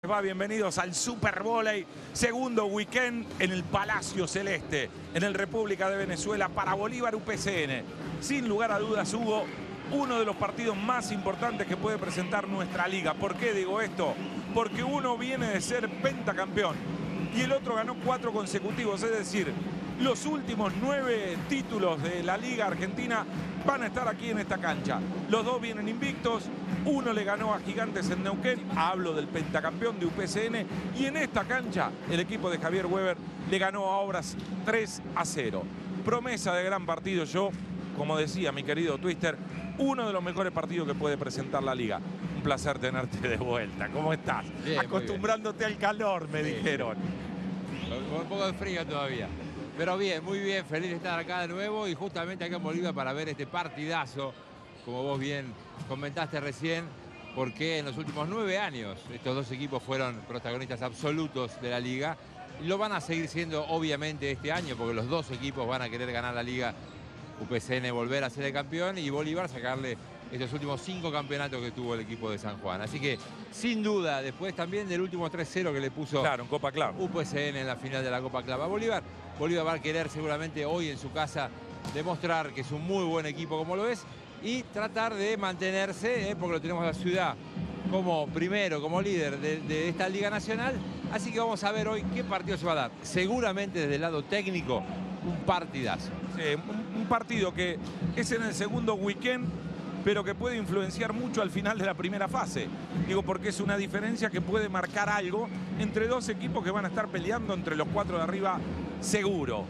Bienvenidos al Super Voley, segundo weekend en el Palacio Celeste, en el República de Venezuela, para Bolívar UPCN. Sin lugar a dudas, Hugo, uno de los partidos más importantes que puede presentar nuestra liga. ¿Por qué digo esto? Porque uno viene de ser pentacampeón y el otro ganó 4 consecutivos, es decir, los últimos 9 títulos de la Liga Argentina van a estar aquí en esta cancha. Los dos vienen invictos. Uno le ganó a Gigantes en Neuquén, hablo del pentacampeón de UPCN, y en esta cancha el equipo de Javier Weber le ganó a Obras 3-0. Promesa de gran partido. Yo, como decía mi querido Twister, uno de los mejores partidos que puede presentar la liga. Un placer tenerte de vuelta. ¿Cómo estás? Bien, acostumbrándote al calor, me dijeron. Con un poco de frío todavía. Pero bien, muy bien, feliz de estar acá de nuevo y justamente acá en Bolivia para ver este partidazo, como vos bien comentaste recién, porque en los últimos 9 años estos dos equipos fueron protagonistas absolutos de la liga y lo van a seguir siendo obviamente este año, porque los dos equipos van a querer ganar la liga. UPCN volver a ser el campeón y Bolívar sacarle estos últimos 5 campeonatos que tuvo el equipo de San Juan. Así que, sin duda, después también del último 3-0 que le puso, claro, en Copa Club, UPCN en la final de la Copa Club a Bolívar, Bolívar va a querer seguramente hoy en su casa demostrar que es un muy buen equipo como lo es y tratar de mantenerse, porque lo tenemos a la ciudad como primero, como líder de esta Liga Nacional. Así que vamos a ver hoy qué partido se va a dar. Seguramente desde el lado técnico, un partidazo. Sí, un partido que es en el segundo weekend, pero que puede influenciar mucho al final de la primera fase. Digo, porque es una diferencia que puede marcar algo entre dos equipos que van a estar peleando entre los 4 de arriba seguro.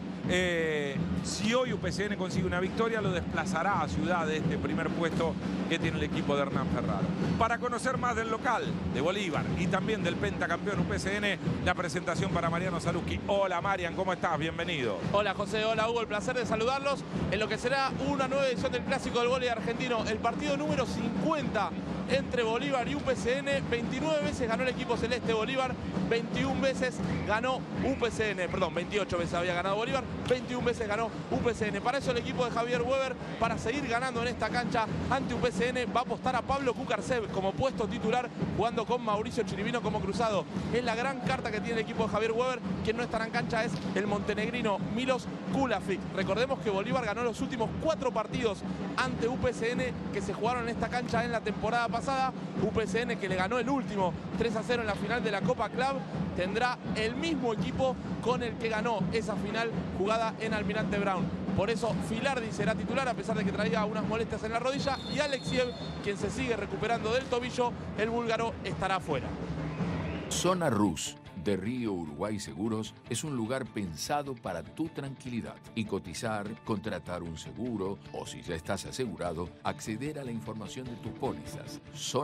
Si hoy UPCN consigue una victoria, lo desplazará a Ciudad de este primer puesto que tiene el equipo de Hernán Ferraro. Para conocer más del local de Bolívar y también del pentacampeón UPCN, la presentación para Mariano Saluski. Hola Marian, ¿cómo estás? Bienvenido. Hola José, hola Hugo, el placer de saludarlos en lo que será una nueva edición del Clásico del Voley Argentino, el partido número 50 entre Bolívar y UPCN. 29 veces ganó el equipo celeste Bolívar, 21 veces ganó UPCN, perdón, 28 veces había ganado Bolívar, 21 veces ganó UPCN. Para eso el equipo de Javier Weber, para seguir ganando en esta cancha ante UPCN, va a apostar a Pablo Kukarcev como puesto titular, jugando con Mauricio Chirivino como cruzado. Es la gran carta que tiene el equipo de Javier Weber. Quien no estará en cancha es el montenegrino Milos Kulafic. Recordemos que Bolívar ganó los últimos 4 partidos ante UPCN que se jugaron en esta cancha en la temporada pasada. UPCN, que le ganó el último 3-0 en la final de la Copa Club, tendrá el mismo equipo con el que ganó esa final jugada en Almirante Brown. Por eso Filardi será titular, a pesar de que traía unas molestias en la rodilla, y Alexiev, quien se sigue recuperando del tobillo, el búlgaro, estará fuera. Zona Rus de Río Uruguay Seguros es un lugar pensado para tu tranquilidad. Y cotizar, contratar un seguro o, si ya estás asegurado, acceder a la información de tus pólizas.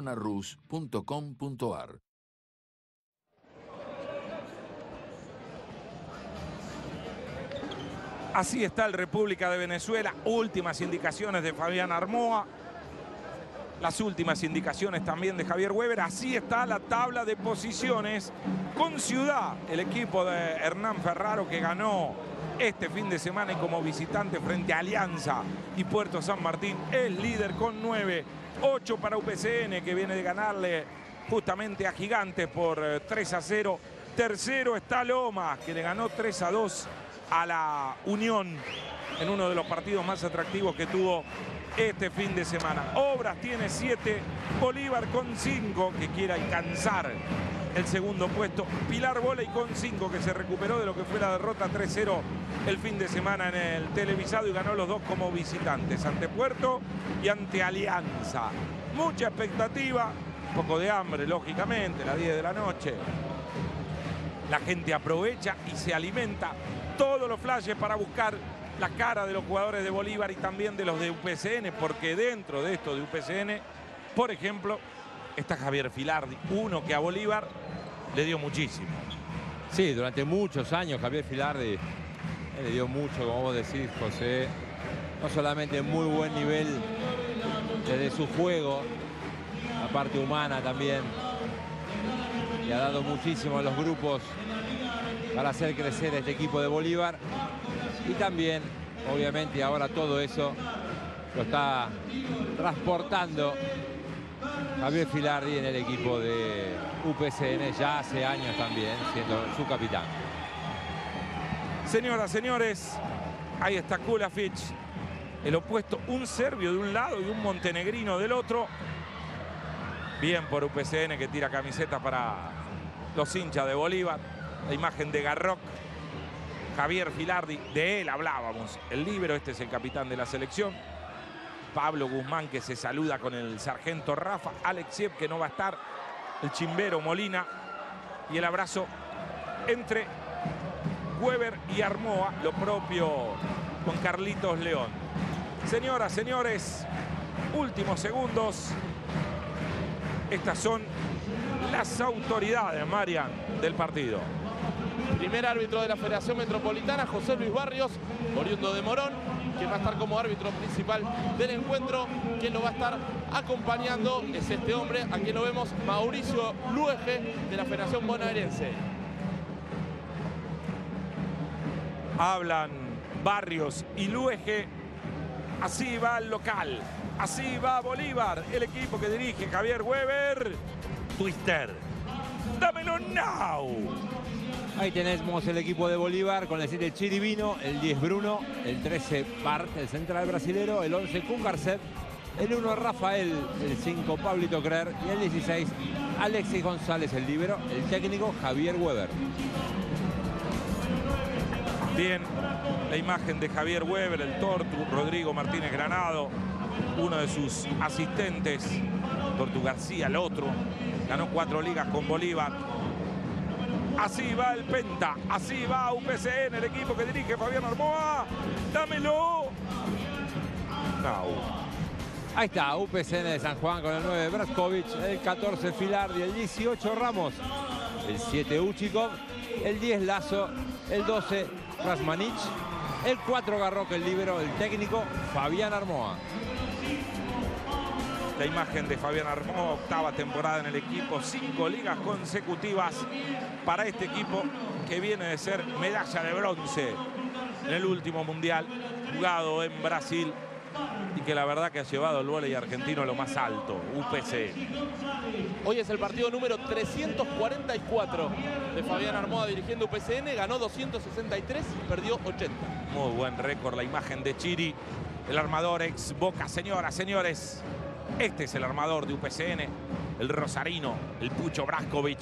zonarus.com.ar. Así está el República de Venezuela. Últimas indicaciones de Fabián Armoa. Las últimas indicaciones también de Javier Weber. Así está la tabla de posiciones con Ciudad, el equipo de Hernán Ferraro, que ganó este fin de semana y como visitante frente a Alianza y Puerto San Martín, es líder con 9. 8 para UPCN, que viene de ganarle justamente a Gigantes por 3-0. Tercero está Lomas, que le ganó 3-2 a la Unión en uno de los partidos más atractivos que tuvo este fin de semana. Obras tiene 7, Bolívar con 5, que quiere alcanzar el segundo puesto. Pilar Voley con 5, que se recuperó de lo que fue la derrota 3-0 el fin de semana en el televisado y ganó los dos como visitantes, ante Puerto y ante Alianza. Mucha expectativa, un poco de hambre, lógicamente, las 10 de la noche. La gente aprovecha y se alimenta todos los flashes para buscar la cara de los jugadores de Bolívar y también de los de UPCN, porque dentro de esto de UPCN, por ejemplo, está Javier Filardi, uno que a Bolívar le dio muchísimo. Sí, durante muchos años Javier Filardi le dio mucho, como vos decís, José. No solamente muy buen nivel desde su juego, la parte humana también. Le ha dado muchísimo a los grupos para hacer crecer este equipo de Bolívar. Y también, obviamente, ahora todo eso lo está transportando Javier Filardi en el equipo de UPCN ya hace años también, siendo su capitán. Señoras, señores, ahí está Kulafic. El opuesto, un serbio de un lado y un montenegrino del otro. Bien por UPCN, que tira camiseta para los hinchas de Bolívar. La imagen de Garrock. Javier Filardi, de él hablábamos. El líbero, este es el capitán de la selección. Pablo Guzmán, que se saluda con el sargento Rafa. Alexiev, que no va a estar. El chimbero Molina. Y el abrazo entre Weber y Armoa. Lo propio con Carlitos León. Señoras, señores, últimos segundos. Estas son las autoridades, Marian, del partido. Primer árbitro de la Federación Metropolitana, José Luis Barrios, oriundo de Morón, quien va a estar como árbitro principal del encuentro. Quien lo va a estar acompañando es este hombre, aquí lo vemos, Mauricio Luege, de la Federación Bonaerense. Hablan Barrios y Luege. Así va el local. Así va Bolívar, el equipo que dirige Javier Weber. Twister. ¡Dámelo now! Ahí tenemos el equipo de Bolívar con el 7 Chirivino, el 10 Bruno, el 13 Bart, el central brasilero, el 11 Kungarcev, el 1 Rafael, el 5 Pablito Crer y el 16 Alexis González, el líbero, el técnico Javier Weber. Bien, la imagen de Javier Weber, el Tortu, Rodrigo Martínez Granado, uno de sus asistentes, Tortu García, el otro, ganó 4 ligas con Bolívar. Así va el Penta, así va UPCN, el equipo que dirige Fabián Armoa. ¡Dámelo! No. Ahí está, UPCN de San Juan con el 9 Braskovic, el 14 Filardi, el 18 Ramos, el 7 Uchikov, el 10 Lazo, el 12 Rasmanich, el 4 Garrock, el líbero, el técnico Fabián Armoa. La imagen de Fabián Armoa, octava temporada en el equipo, 5 ligas consecutivas para este equipo que viene de ser medalla de bronce en el último mundial jugado en Brasil y que la verdad que ha llevado el vóley argentino a lo más alto, UPC. Hoy es el partido número 344 de Fabián Armoa dirigiendo UPCN, ganó 263 y perdió 80. Muy buen récord, la imagen de Chiri, el armador ex Boca. Señoras, señores, este es el armador de UPCN, el rosarino, el Pucho Braskovic.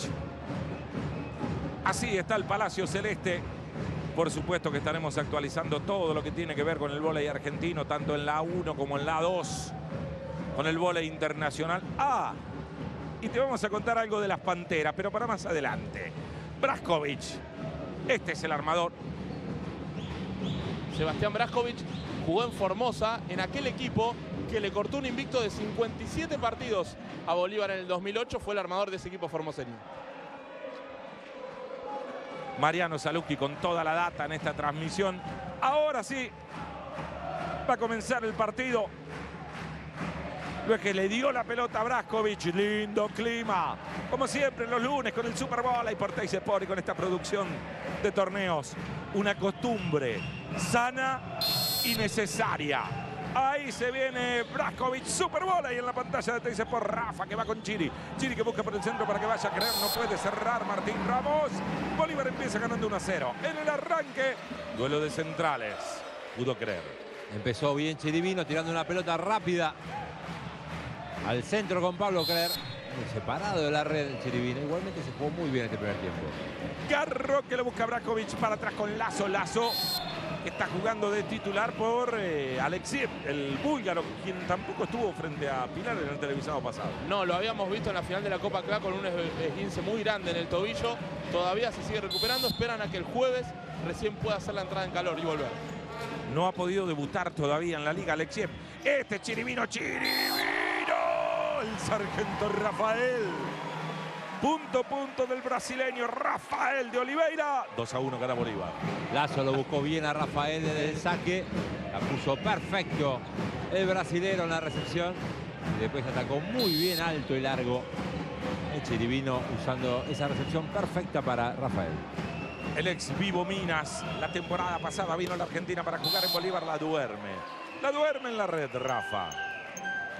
Así está el Palacio Celeste. Por supuesto que estaremos actualizando todo lo que tiene que ver con el vóley argentino, tanto en la 1 como en la 2, con el vóley internacional. Ah, y te vamos a contar algo de las Panteras, pero para más adelante. Braskovic, este es el armador. Sebastián Braskovic jugó en Formosa, en aquel equipo que le cortó un invicto de 57 partidos a Bolívar en el 2008. Fue el armador de ese equipo formoseño. Mariano Saluzzi con toda la data en esta transmisión. Ahora sí, va a comenzar el partido. Luego que le dio la pelota a Braskovic. Lindo clima. Como siempre los lunes con el Super Bowl y por Teis Sport y con esta producción de torneos. Una costumbre sana y necesaria. Ahí se viene Braskovic, Super Bowl ahí en la pantalla de Teis Sport. Rafa que va con Chiri. Chiri que busca por el centro para que vaya a creer. No puede cerrar Martín Ramos. Bolívar empieza ganando 1-0. En el arranque, duelo de centrales. Pudo creer. Empezó bien Chirivino tirando una pelota rápida al centro con Pablo Crer. Separado de la red Chirivino. Igualmente se jugó muy bien este primer tiempo. Garro que lo busca Braskovic para atrás con Lazo. Lazo que está jugando de titular por Alexiev, el búlgaro, quien tampoco estuvo frente a Pilar en el televisado pasado. No, lo habíamos visto en la final de la Copa CLA con un esguince muy grande en el tobillo. Todavía se sigue recuperando. Esperan a que el jueves recién pueda hacer la entrada en calor y volver. No ha podido debutar todavía en la liga Alexiev. Este Chirivino, Chirivino. El sargento Rafael. Punto del brasileño Rafael de Oliveira. 2-1 gana Bolívar. Lazo lo buscó bien a Rafael desde el saque. La puso perfecto el brasilero en la recepción. Y después atacó muy bien alto y largo el Chirivino usando esa recepción perfecta para Rafael. El ex Vivo Minas, la temporada pasada vino a la Argentina para jugar en Bolívar. La duerme en la red, Rafa.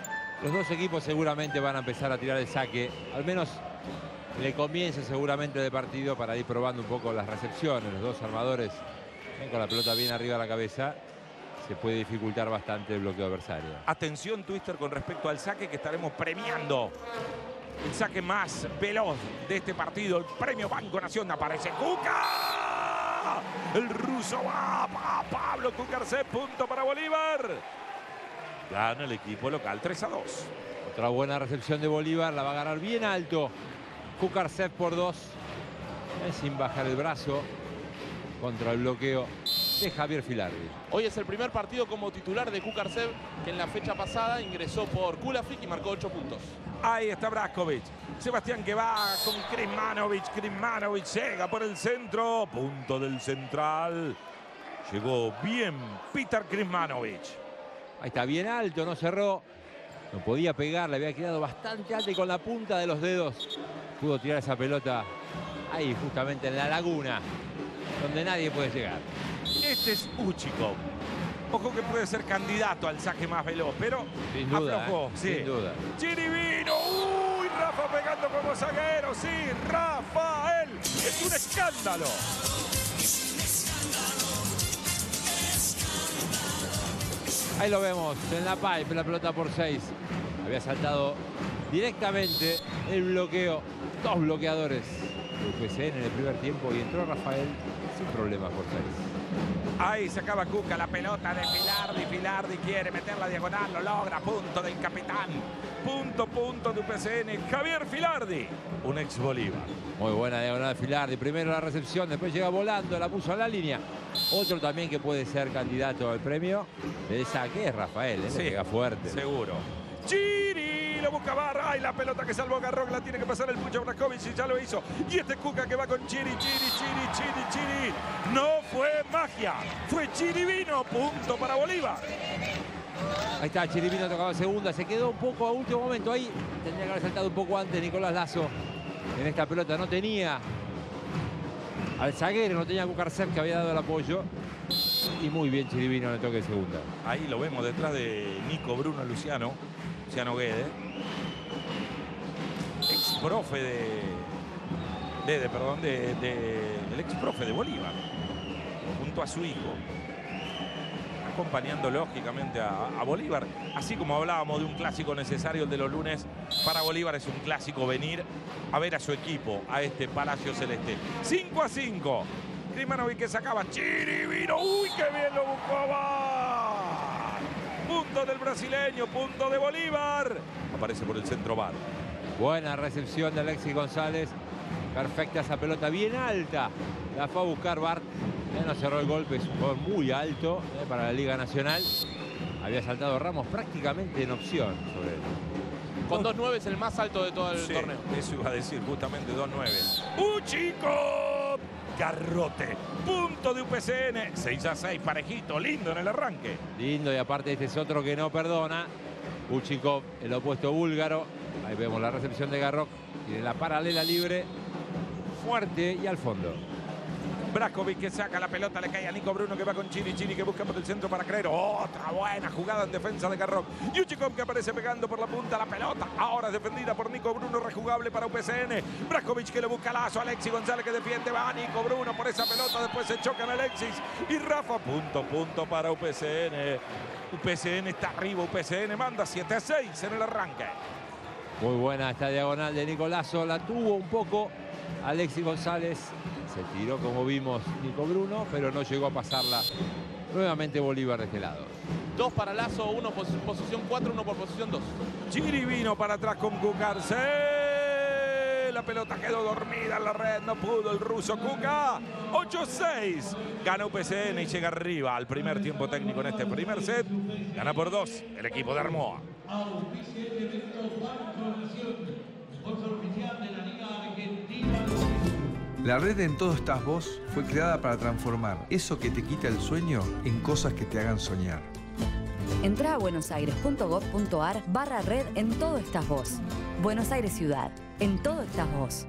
Los dos equipos seguramente van a empezar a tirar el saque, al menos en el comienzo seguramente del partido, para ir probando un poco las recepciones. Los dos armadores ven con la pelota bien arriba de la cabeza. Se puede dificultar bastante el bloqueo adversario. Atención, Twister, con respecto al saque, que estaremos premiando el saque más veloz de este partido. El premio Banco Nación. Aparece Cuca. El ruso va a Pablo Cucarcep. Punto para Bolívar. Gana el equipo local 3-2. Otra buena recepción de Bolívar. La va a agarrar bien alto Cucarcep por 2. Sin bajar el brazo contra el bloqueo de Javier Filardi. Hoy es el primer partido como titular de Cucarcep, que en la fecha pasada ingresó por Kulafik y marcó 8 puntos. Ahí está Brajkovic. Sebastián que va con Krizmanovic. Krizmanovic llega por el centro. Punto del central. Llegó bien Petar Krizmanovic. Ahí está, bien alto, no cerró. No podía pegar, le había quedado bastante alto y con la punta de los dedos pudo tirar esa pelota ahí justamente en la laguna, donde nadie puede llegar. Este es Uchikov. Ojo que puede ser candidato al saque más veloz, pero sin duda, aflojó. Sí. Sin duda. Chirivino. Uy, Rafa pegando como zaguero. Sí, Rafael. Es un escándalo. Ahí lo vemos en la pipe, la pelota por 6. Había saltado directamente el bloqueo. Dos bloqueadores del UPCN en el primer tiempo y entró Rafael sin problemas por 6. Ahí se acaba Cuca, la pelota de Filardi. Filardi quiere meter la diagonal, lo logra. Punto del capitán. Punto de UPCN. Javier Filardi, un ex Bolívar. Muy buena diagonal de Filardi. Primero la recepción, después llega volando, la puso a la línea. Otro también que puede ser candidato al premio de saque es Rafael. Sí, le pega fuerte. Seguro. Chiri lo busca Barra. Ay, la pelota que salvó Garrock la tiene que pasar el Pucho Brajkovic y ya lo hizo. Y este Cuca que va con Chiri. No fue magia, fue Chirivino. Punto para Bolívar. Ahí está, Chirivino tocaba segunda. Se quedó un poco a último momento. Ahí tendría que haber saltado un poco antes Nicolás Lazo. En esta pelota no tenía al zaguero, no tenía a Cucarcep, que había dado el apoyo. Y muy bien Chirivino en el toque de segunda. Ahí lo vemos detrás de Nico Bruno Luciano Guede, ex profe el ex profe de Bolívar, junto a su hijo, acompañando lógicamente a Bolívar. Así como hablábamos de un clásico necesario, el de los lunes, para Bolívar es un clásico venir a ver a su equipo, a este Palacio Celeste. 5-5. Krizmanovic que sacaba. Chirivino. Uy, qué bien lo buscó. Bar. Punto del brasileño, punto de Bolívar. Aparece por el centro Bar. Buena recepción de Alexis González. Perfecta esa pelota, bien alta. La fue a buscar Bart. No cerró el golpe, es un jugador muy alto para la Liga Nacional. Había saltado Ramos prácticamente en opción sobre él. Con 2-9 es el más alto de todo el torneo. Eso iba a decir, justamente 2-9. Uchikov. Garrote. Punto de UPCN. 6-6, parejito, lindo en el arranque. Lindo, y aparte este es otro que no perdona. Uchikov, el opuesto búlgaro. Ahí vemos la recepción de Garrock. Tiene la paralela libre. Fuerte y al fondo. Brajkovic que saca la pelota, le cae a Nico Bruno que va con Chiri que busca por el centro para Crero. Otra buena jugada en defensa de Garrock. Uchikov que aparece pegando por la punta la pelota. Ahora es defendida por Nico Bruno, rejugable para UPCN. Brajkovic que le busca Lazo. Alexis González que defiende. Va Nico Bruno por esa pelota. Después se chocan Alexis y Rafa. Punto para UPCN. UPCN está arriba. UPCN manda 7-6 en el arranque. Muy buena esta diagonal de Nicolazo. La tuvo un poco Alexis González. Se tiró, como vimos, Nico Bruno, pero no llegó a pasarla. Nuevamente Bolívar de este lado. 2 para Lazo, 1 por posición 4, 1 por posición 2. Chiri vino para atrás con Cucarcep. La pelota quedó dormida en la red, no pudo el ruso Cuca. 8-6. Gana UPCN y llega arriba al primer tiempo técnico en este primer set. Gana por 2 el equipo de Armoa. La red En Todo Estás Vos fue creada para transformar eso que te quita el sueño en cosas que te hagan soñar. Entrá a buenosaires.gov.ar/red En Todo Estás Vos. Buenos Aires Ciudad. En Todo Estás Vos.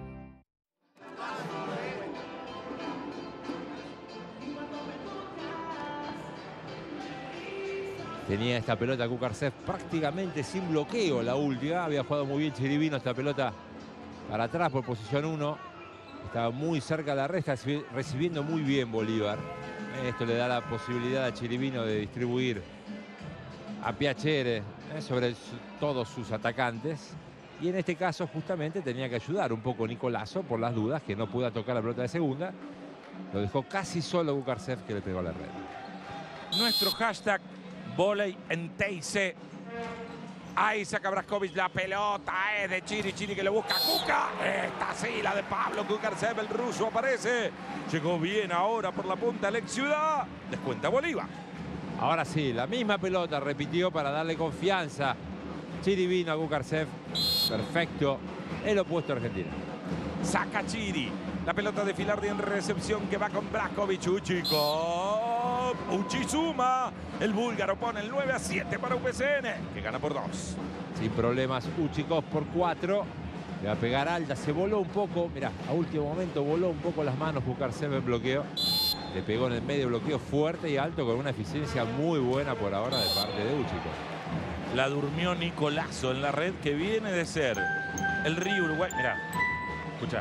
Tenía esta pelota Kukarsev prácticamente sin bloqueo la última. Había jugado muy bien Chirivino esta pelota para atrás por posición 1. Estaba muy cerca de la red, recibiendo muy bien Bolívar. Esto le da la posibilidad a Chirivino de distribuir a Piacere sobre todos sus atacantes. Y en este caso justamente tenía que ayudar un poco Nicolazo por las dudas, que no pudo tocar la pelota de segunda. Lo dejó casi solo Kukarsev, que le pegó a la red. Nuestro hashtag Voley en TIC. Ahí saca Brajkovic la pelota, es de Chiri, Chiri que lo busca Kuka. Esta sí, la de Pablo Kukarsev, el ruso aparece. Llegó bien ahora por la punta Alex Ciudad. Descuenta Bolívar. Ahora sí, la misma pelota repitió para darle confianza. Chirivino a Kukarsev. Perfecto. El opuesto a Argentina. Saca Chiri. La pelota de Filardi en recepción que va con Brajkovic. Uchikov. Uchizuma. El búlgaro pone el 9-7 para UPCN, que gana por 2. Sin problemas Uchikov por 4. Le va a pegar alta. Se voló un poco. Mirá, a último momento voló un poco las manos Kukarsev en bloqueo. Le pegó en el medio bloqueo fuerte y alto con una eficiencia muy buena por ahora de parte de Uchikov. La durmió Nicolazo en la red, que viene de ser el Río Uruguay. Mirá, escuchá.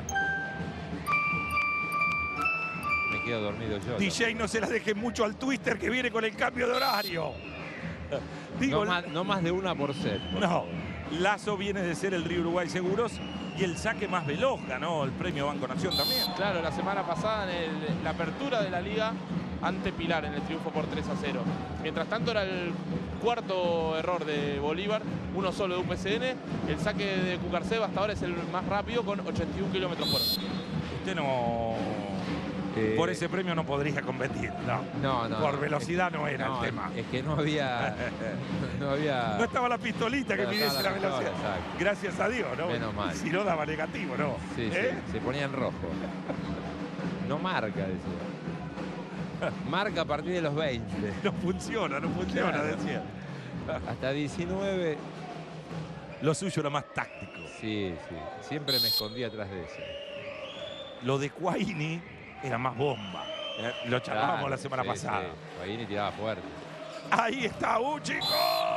Me quedo dormido yo. DJ, no se la deje mucho al Twister, que viene con el cambio de horario. Digo, no más de una por set. No, Lazo viene de ser el Río Uruguay Seguros y el saque más veloz ganó el premio Banco Nación también. Claro, la semana pasada en la apertura de la liga ante Pilar en el triunfo por 3-0. Mientras tanto era el cuarto error de Bolívar, uno solo de UPCN. El saque de Kukarsev hasta ahora es el más rápido con 81 kilómetros por hora. Usted no... por ese premio no podría competir, no. No. Por velocidad no era el tema. Es que no había... No estaba la pistolita que No midiese estaba la la velocidad. pistola, exacto. Gracias a Dios, ¿no? Menos mal. Si no daba negativo, ¿no? Sí, sí, se ponía en rojo. No marca, decía. Marca a partir de los 20. No funciona, Claro. decía. Hasta 19. Lo suyo era más táctico. Sí. Siempre me escondí atrás de eso. Lo de Quaini era más bomba. Lo charlábamos Claro, la semana pasada. Sí. Guaini tiraba fuerte. Ahí está Uchikov.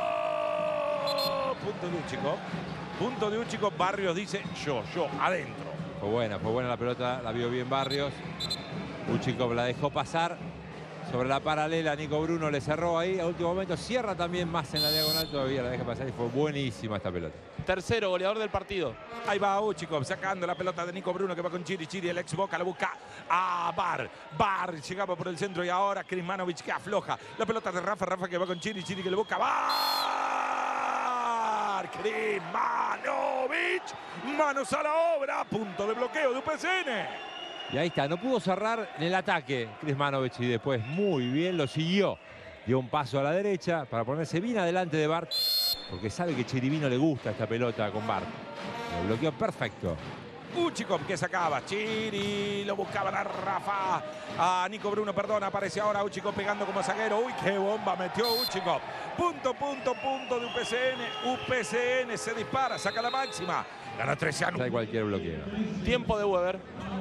Punto de Uchikov. Punto de Uchikov. Barrios dice yo, adentro. Fue buena la pelota, la vio bien Barrios. Uchikov la dejó pasar sobre la paralela. Nico Bruno le cerró ahí. A último momento cierra también más en la diagonal. Todavía la deja pasar y fue buenísima esta pelota. Tercero goleador del partido. Ahí va Uchikov sacando la pelota de Nico Bruno, que va con Chiri. El ex Boca la busca a Bar llegaba por el centro y ahora Krismanovic que afloja. La pelota de Rafa que va con Chiri que le busca Bar. Krismanovic. Manos a la obra. Punto de bloqueo de UPCN. Y ahí está, no pudo cerrar en el ataque Krismanovic y después muy bien lo siguió. Dio un paso a la derecha para ponerse bien adelante de Bart, porque sabe que Chirivino le gusta esta pelota con Bart. Lo bloqueó perfecto. Uchikov que sacaba, Chiri, lo buscaba a Rafa, a Nico Bruno, perdón, aparece ahora Uchikov pegando como zaguero. Uy, qué bomba metió Uchikov. Punto de UPCN. UPCN se dispara, saca la máxima. Gana 13-1. Hay cualquier bloqueo. Tiempo de Weber.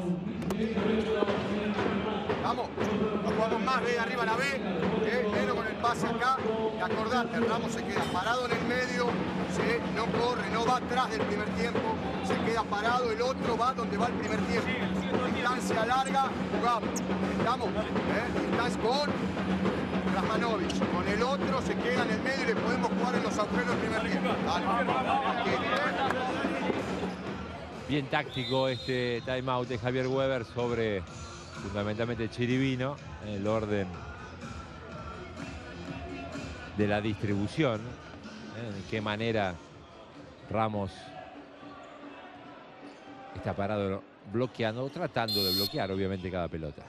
Vamos, no jugamos más, ve arriba la B, Nero con el pase acá, y acordate, Ramos se queda parado en el medio, no corre, no va atrás del primer tiempo, se queda parado, el otro va donde va el primer tiempo. Distancia larga, jugamos, estamos, distancia con Krismanovic, con el otro se queda en el medio y le podemos jugar en los agujeros del primer tiempo. Bien táctico este timeout de Javier Weber sobre fundamentalmente Chirivino en el orden de la distribución. En qué manera Ramos está parado bloqueando, tratando de bloquear obviamente cada pelota.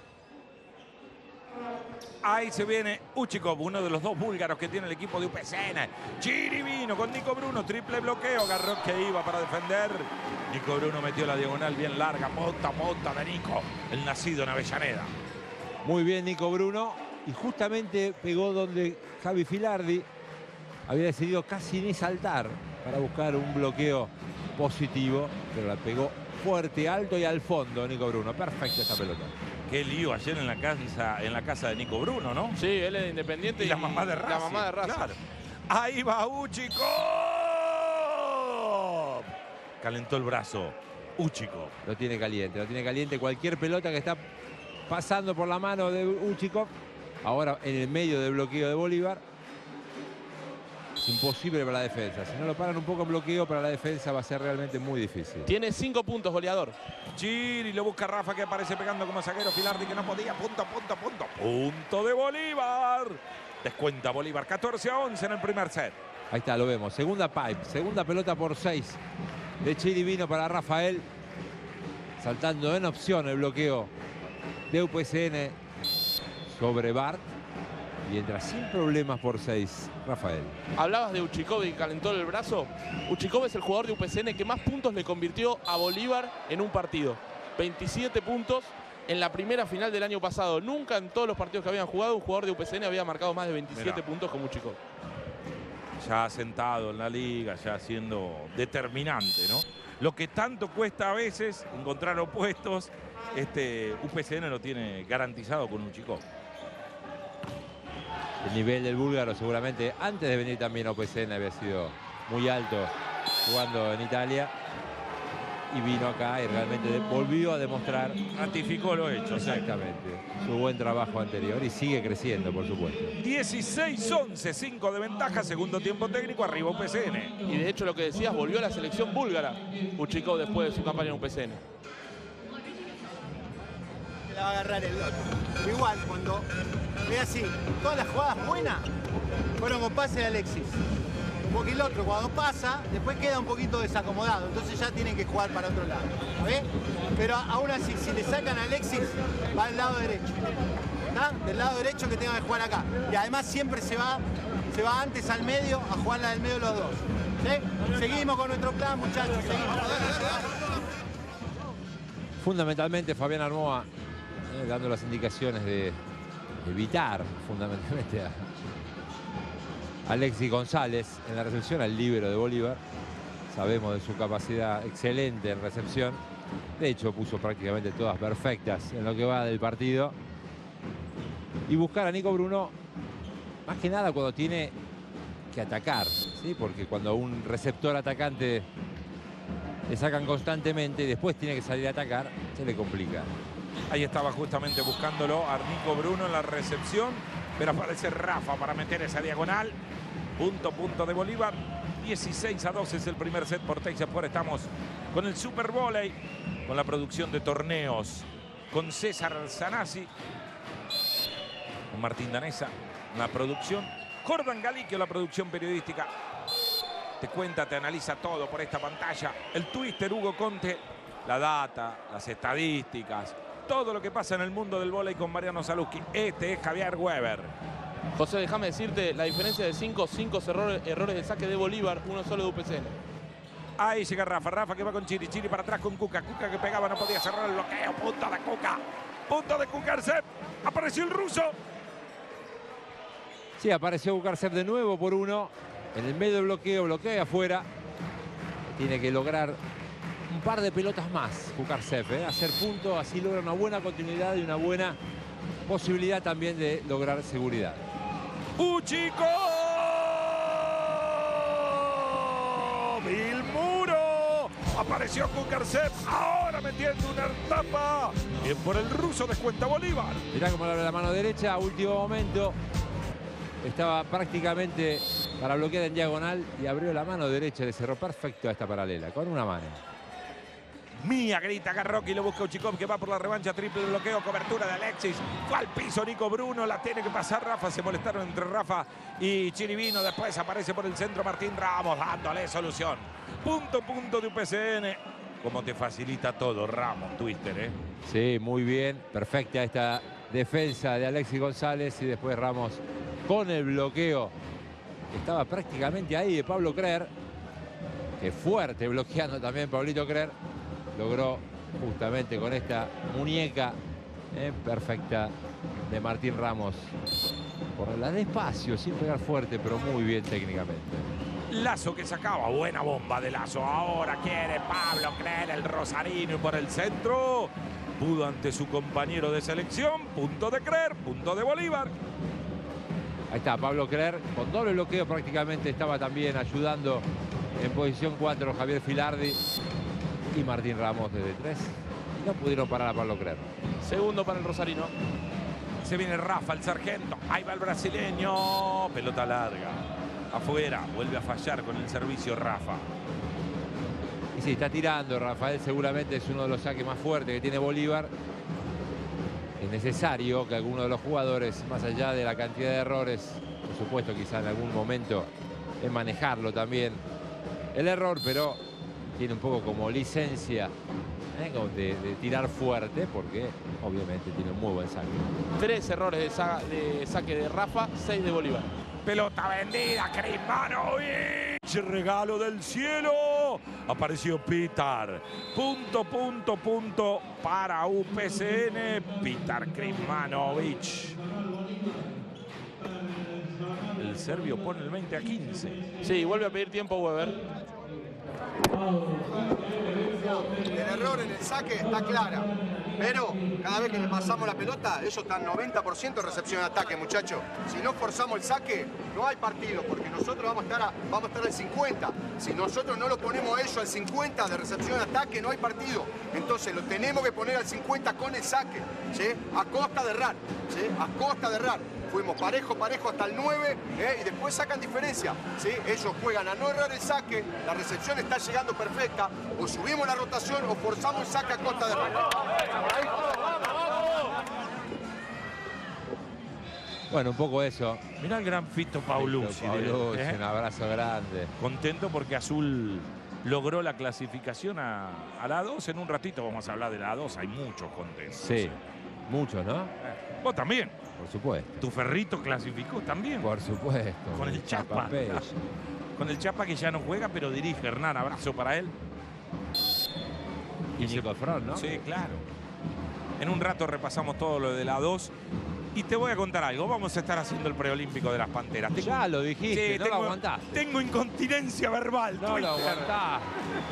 Ahí se viene Uchikov, uno de los dos búlgaros que tiene el equipo de UPCN. Chirivino con Nico Bruno, triple bloqueo. Garrot que iba para defender. Nico Bruno metió la diagonal bien larga. Monta de Nico, el nacido en Avellaneda. Muy bien Nico Bruno. Y justamente pegó donde Javi Filardi había decidido casi ni saltar para buscar un bloqueo positivo. Pero la pegó fuerte, alto y al fondo, Nico Bruno. Perfecta esta pelota. Qué lío ayer en la casa de Nico Bruno, ¿no? Sí, él es de Independiente Y la mamá de Racing. La mamá de Racing. Claro. Ahí va Uchikov. Calentó el brazo. Uchikov. Lo tiene caliente. Cualquier pelota que está pasando por la mano de Uchikov. Ahora en el medio del bloqueo de Bolívar. Es imposible para la defensa. Si no lo paran un poco en bloqueo, para la defensa va a ser realmente muy difícil. Tiene 5 puntos, goleador. Chiri lo busca Rafa, que aparece pegando como zaguero. Filardi, que no podía. Punto. Punto de Bolívar. Descuenta Bolívar. 14-11 en el primer set. Ahí está, lo vemos. Segunda pipe. Segunda pelota por 6 de Chiri vino para Rafael. Saltando en opción el bloqueo de UPCN sobre Bart. Y entra sin problemas por 6, Rafael. Hablabas de Uchikov y calentó el brazo. Uchikov es el jugador de UPCN que más puntos le convirtió a Bolívar en un partido. 27 puntos en la primera final del año pasado. Nunca en todos los partidos que habían jugado un jugador de UPCN había marcado más de 27 puntos como Uchikov. Ya sentado en la liga, ya siendo determinante, ¿no? Lo que tanto cuesta a veces encontrar opuestos, UPCN lo tiene garantizado con Uchikov. El nivel del búlgaro seguramente antes de venir también a UPCN había sido muy alto jugando en Italia. Y vino acá y realmente volvió a demostrar. Ratificó lo hecho. Exactamente. Su buen trabajo anterior y sigue creciendo, por supuesto. 16-11, 5 de ventaja, segundo tiempo técnico, arriba UPCN. Y de hecho lo que decías, volvió a la selección búlgara Uchikov después de su campaña en UPCN. La va a agarrar el otro. Igual, cuando ve así, todas las jugadas buenas fueron con pase de Alexis. Porque el otro cuando pasa, después queda un poquito desacomodado. Entonces ya tienen que jugar para otro lado. ¿Ves? Pero aún así, si le sacan a Alexis, va al lado derecho. ¿Está? Del lado derecho que tenga que jugar acá. Y además siempre se va antes al medio a jugar la del medio los dos. ¿Sí? Seguimos con nuestro plan, muchachos. Seguimos. Fundamentalmente Fabián Armoa dando las indicaciones de evitar fundamentalmente a Alexis González en la recepción, al líbero de Bolívar. Sabemos de su capacidad excelente en recepción. De hecho, puso prácticamente todas perfectas en lo que va del partido. Y buscar a Nico Bruno, más que nada cuando tiene que atacar, ¿sí? Porque cuando a un receptor atacante le sacan constantemente y después tiene que salir a atacar, se le complica. Ahí estaba justamente buscándolo a Nico Bruno en la recepción, pero aparece Rafa para meter esa diagonal. Punto de Bolívar. 16-2 es el primer set por Texas. Por estamos con el Super Volley, con la producción de torneos, con César Zanazzi, con Martín Danesa, la producción, Jordan Galicchio, la producción periodística. Te cuenta, te analiza todo por esta pantalla. El Twister Hugo Conte, la data, las estadísticas, todo lo que pasa en el mundo del vóley con Mariano Saluzzi. Este es Javier Weber. José, déjame decirte la diferencia de 5 errores de saque de Bolívar, uno solo de UPCN. Ahí llega Rafa que va con Chiri para atrás con Cuca que pegaba, no podía cerrar el bloqueo. Punto de Kukarsev. Apareció el ruso. Sí, apareció Kukarsev de nuevo por 1 en el medio del bloqueo, bloquea afuera. Tiene que lograr un par de pelotas más Kukarsev, hacer punto, así logra una buena continuidad y una buena posibilidad también de lograr seguridad. Uchikov, el muro, apareció Kukarsev, ahora metiendo una tapa, bien por el ruso, descuenta Bolívar. Mirá cómo le abre la mano derecha, último momento, estaba prácticamente para bloquear en diagonal y abrió la mano derecha, le cerró perfecto a esta paralela, con una mano. Mía, grita Garroqui, lo busca Uchikov que va por la revancha, triple bloqueo, cobertura de Alexis, fue al piso Nico Bruno, la tiene que pasar Rafa, se molestaron entre Rafa y Chirivino, después aparece por el centro Martín Ramos dándole solución. Punto de UPCN, como te facilita todo Ramos, Twister, Sí, muy bien, perfecta esta defensa de Alexis González y después Ramos con el bloqueo. Estaba prácticamente ahí de Pablo Crer, que fuerte bloqueando también Pablito Crer. Logró justamente con esta muñeca perfecta de Martín Ramos. Por la despacio, sin pegar fuerte, pero muy bien técnicamente. Lazo que sacaba, buena bomba de Lazo. Ahora quiere Pablo Cler, el rosarino, por el centro. Pudo ante su compañero de selección. Punto de Cler, punto de Bolívar. Ahí está Pablo Cler, con doble bloqueo prácticamente estaba también ayudando en posición 4 Javier Filardi y Martín Ramos desde 3. No pudieron parar a Pablo Cler. Segundo para el rosarino. Se viene Rafa, el sargento. Ahí va el brasileño. Pelota larga. Afuera. Vuelve a fallar con el servicio Rafa. Y sí, está tirando Rafael. Seguramente es uno de los saques más fuertes que tiene Bolívar. Es necesario que alguno de los jugadores, más allá de la cantidad de errores, por supuesto quizá en algún momento, es manejarlo también el error, pero tiene un poco como licencia de tirar fuerte, porque obviamente tiene un muy buen saque. 3 errores de saque de Rafa, 6 de Bolívar. Pelota vendida, Krizmanovic. Regalo del cielo. Apareció Pitar. Punto, punto, punto para UPCN. Pitar Krizmanovic. El serbio pone el 20-15. Sí, vuelve a pedir tiempo Weber. El error en el saque está clara, pero cada vez que le pasamos la pelota, ellos están 90% recepción de ataque, muchachos. Si no forzamos el saque, no hay partido, porque nosotros vamos a estar al 50. Si nosotros no lo ponemos a ellos al 50 de recepción de ataque, no hay partido. Entonces lo tenemos que poner al 50 con el saque, ¿sí? A costa de errar, ¿sí? A costa de errar. Fuimos parejo hasta el 9 y después sacan diferencia, ¿sí? Ellos juegan a no errar el saque, la recepción está llegando perfecta, o subimos la rotación o forzamos el saque a costa de errar. Bueno, un poco eso. Mirá el gran Fito Paulucci. Un abrazo grande. Contento porque Azul logró la clasificación a la A2. En un ratito vamos a hablar de la A2. Hay muchos contentos. Sí, muchos, ¿no? Vos también. Por supuesto. Tu Ferrito clasificó también. Por supuesto. Con el Chapa. Con el Chapa que ya no juega, pero dirige. Hernán, abrazo para él. Y Nico Front, ¿no? Sí, claro. En un rato repasamos todo lo de la A2. Y te voy a contar algo. Vamos a estar haciendo el preolímpico de las Panteras. Ya lo dijiste, no lo aguantaste. Tengo incontinencia verbal. No lo aguantás.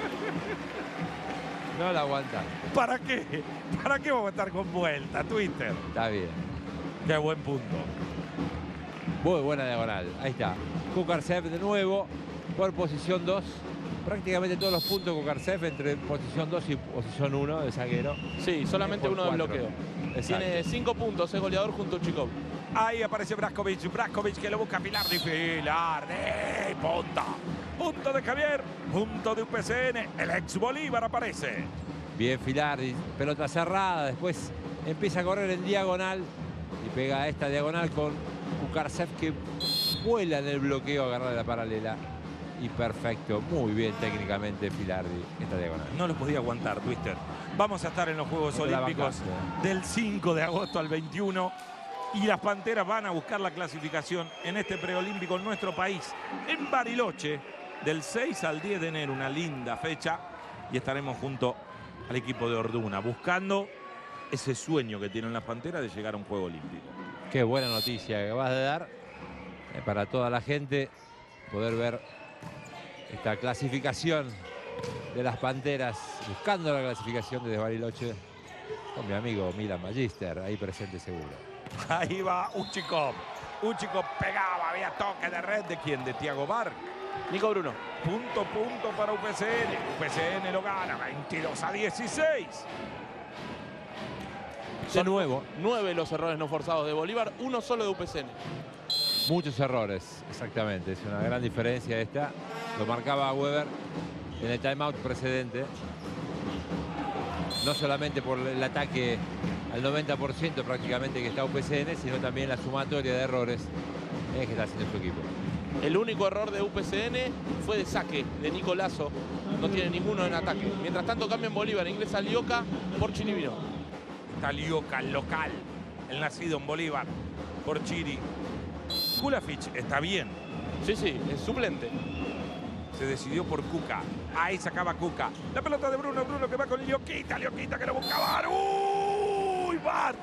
No lo aguantás. ¿Para qué? ¿Para qué vamos a estar con vuelta, Twitter? Está bien. Qué buen punto. Muy buena diagonal. Ahí está. Kukarsev de nuevo por posición 2. Prácticamente todos los puntos de Kukarsev entre posición 2 y posición 1 de zaguero. Sí, solamente uno de bloqueo. Exacto. Tiene 5 puntos, es goleador junto a Chikov. Ahí aparece Braskovic. Braskovic que lo busca Filardi. Filardi. Punta. Punto de Javier. Punto de UPCN. El ex Bolívar aparece. Bien Filardi. Pelota cerrada. Después empieza a correr en diagonal. Y pega esta diagonal con Kukarsev que vuela en el bloqueo a agarrar la paralela. Y perfecto, muy bien técnicamente Filardi esta diagonal. No lo podía aguantar, Twister. Vamos a estar en los Juegos Olímpicos del 5 de agosto al 21. Y las Panteras van a buscar la clasificación en este preolímpico en nuestro país. En Bariloche, del 6 al 10 de enero. Una linda fecha. Y estaremos junto al equipo de Orduna, buscando ese sueño que tienen las Panteras de llegar a un Juego Olímpico. Qué buena noticia que vas a dar para toda la gente. Poder ver esta clasificación de las Panteras, buscando la clasificación desde Bariloche, con mi amigo Milan Magister, ahí presente seguro. Ahí va Uchikov. Uchikov pegaba, había toque de red. ¿De quién? De Thiago Bark. Nico Bruno. Punto para UPCN. UPCN lo gana, 22-16. De nuevo, 9 los errores no forzados de Bolívar, 1 solo de UPCN. Muchos errores, exactamente. Es una gran diferencia esta. Lo marcaba Weber en el timeout precedente. No solamente por el ataque al 90% prácticamente que está UPCN, sino también la sumatoria de errores que está haciendo su equipo. El único error de UPCN fue de saque de Nico Lazo. No tiene ninguno en ataque. Mientras tanto cambia en Bolívar. Ingresa Lioca por Chirivino. Está Lioca, el local. El nacido en Bolívar por Chiri. Kulafich está bien. Sí, es suplente. Se decidió por Cuca. Ahí sacaba Cuca. La pelota de Bruno. Bruno que va con Lioquita. Lioquita que lo busca Bart. ¡Uy! Bart.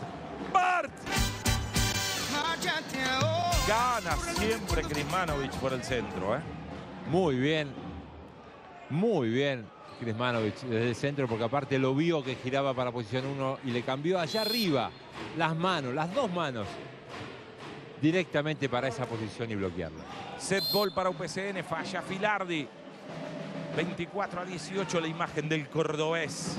Gana siempre Krizmanovic por el centro, ¿eh? Muy bien. Muy bien Krsmanovic desde el centro, porque aparte lo vio que giraba para posición 1 y le cambió allá arriba las manos, las dos manos, directamente para esa posición y bloquearla. Set ball para UPCN, falla Filardi. 24-18 la imagen del cordobés.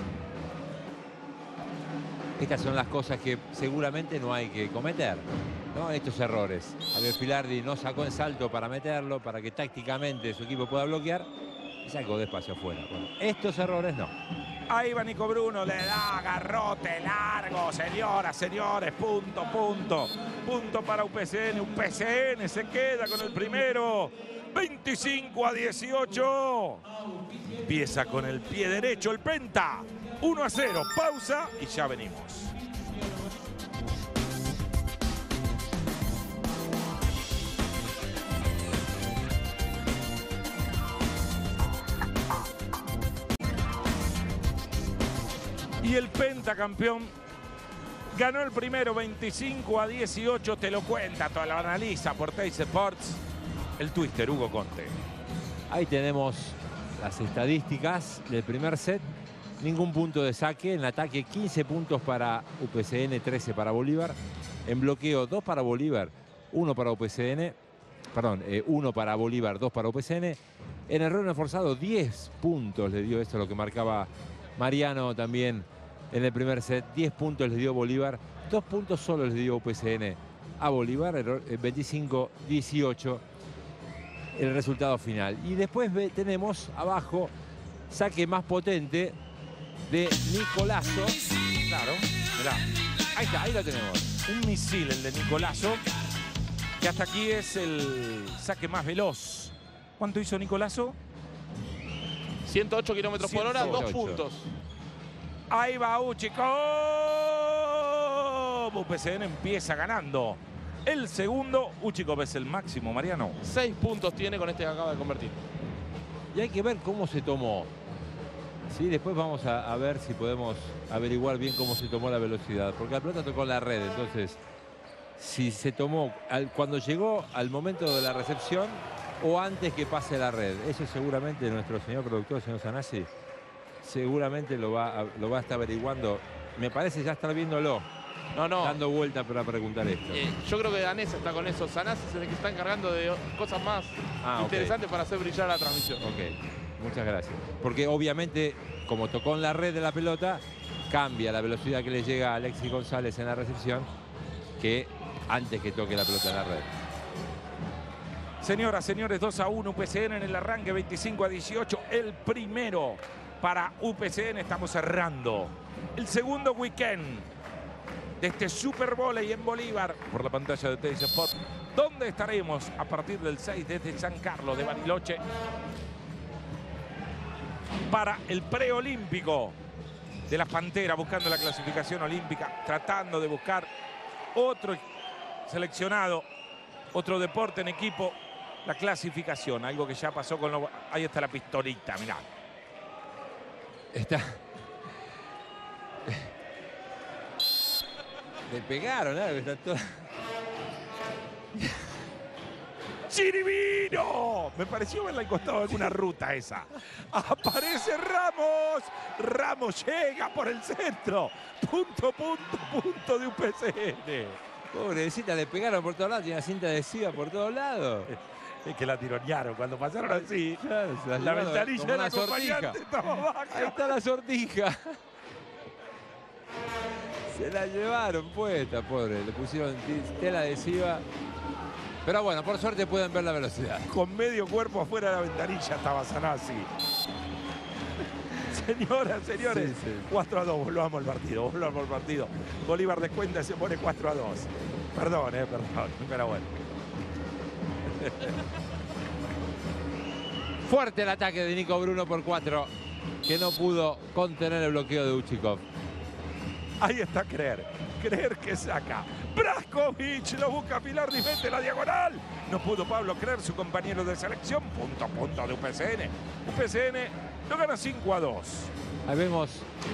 Estas son las cosas que seguramente no hay que cometer, ¿no? Estos errores. Javier Filardi no sacó en salto para meterlo, para que tácticamente su equipo pueda bloquear. Y sacó despacio afuera. Bueno, estos errores no. Ahí va Nico Bruno, le da garrote largo, señoras, señores, punto, punto. Punto para UPCN, UPCN se queda con el primero. 25-18. Empieza con el pie derecho el Penta. 1-0, pausa y ya venimos. Y el pentacampeón ganó el primero 25-18, te lo cuenta, te lo analiza por Teis Sports, el twister Hugo Conte. Ahí tenemos las estadísticas del primer set. Ningún punto de saque. En ataque 15 puntos para UPCN, 13 para Bolívar. En bloqueo 2 para Bolívar, 1 para UPCN. Perdón, 1 para Bolívar, 2 para UPCN. En error forzado 10 puntos le dio, esto es lo que marcaba Mariano también en el primer set. 10 puntos les dio Bolívar, 2 puntos solo les dio UPCN a Bolívar. 25-18 el resultado final. Y después tenemos abajo saque más potente de Nicolazo. Claro, mirá. Ahí está, ahí lo tenemos. Un misil el de Nicolazo, que hasta aquí es el saque más veloz. ¿Cuánto hizo Nicolazo? 108 kilómetros por hora, 2 puntos. Ahí va Uchikov. UPCN empieza ganando. El segundo, Uchikov es el máximo, Mariano. 6 puntos tiene con este que acaba de convertir. Y hay que ver cómo se tomó. Sí, después vamos a ver si podemos averiguar bien cómo se tomó la velocidad. Porque la pelota tocó la red, entonces si se tomó cuando llegó al momento de la recepción o antes que pase la red. Eso seguramente nuestro señor productor, señor Sanasi, seguramente lo va a estar averiguando. Me parece ya estar viéndolo. No. Dando vuelta para preguntar esto. Yo creo que Danesa está con eso. Sanasi es el que está encargando de cosas más interesantes para hacer brillar la transmisión. Ok, muchas gracias. Porque obviamente, como tocó en la red de la pelota, cambia la velocidad que le llega a Alexis González en la recepción que antes que toque la pelota en la red. Señoras, señores, 2-1 UPCN en el arranque, 25-18. El primero para UPCN. Estamos cerrando el segundo weekend de este Super Volley en Bolívar por la pantalla de Teis Sport, donde estaremos a partir del 6 desde San Carlos de Bariloche para el preolímpico de las Panteras, buscando la clasificación olímpica, tratando de buscar otro seleccionado, otro deporte en equipo, la clasificación, algo que ya pasó con los... Ahí está la pistolita, mirá. Está... Le pegaron, ¿eh? Está todo... ¡Chiribino! Me pareció verla al costado de alguna ruta esa. Aparece Ramos. Ramos llega por el centro. Punto, punto, punto de UPCN. Pobrecita, le pegaron por todos lados. Tiene cinta adhesiva por todos lados. Es que la tironearon. Cuando pasaron así, claro, la ventanilla de la acompañante estaba baja. Ahí está la sortija. Se la llevaron puesta, pobre. Le pusieron tela adhesiva. Pero bueno, por suerte pueden ver la velocidad. Con medio cuerpo afuera de la ventanilla estaba Sanasi. Señoras, señores, sí. 4-2, volvamos al partido, Bolívar descuenta y se pone 4-2. Perdón, pero bueno. Fuerte el ataque de Nico Bruno por 4, que no pudo contener el bloqueo de Uchikov. Ahí está Creer que saca. Brajkovic lo busca Filardi, mete la diagonal. No pudo Pablo Creer, su compañero de selección. Punto de UPCN. UPCN lo gana 5-2. Ahí vemos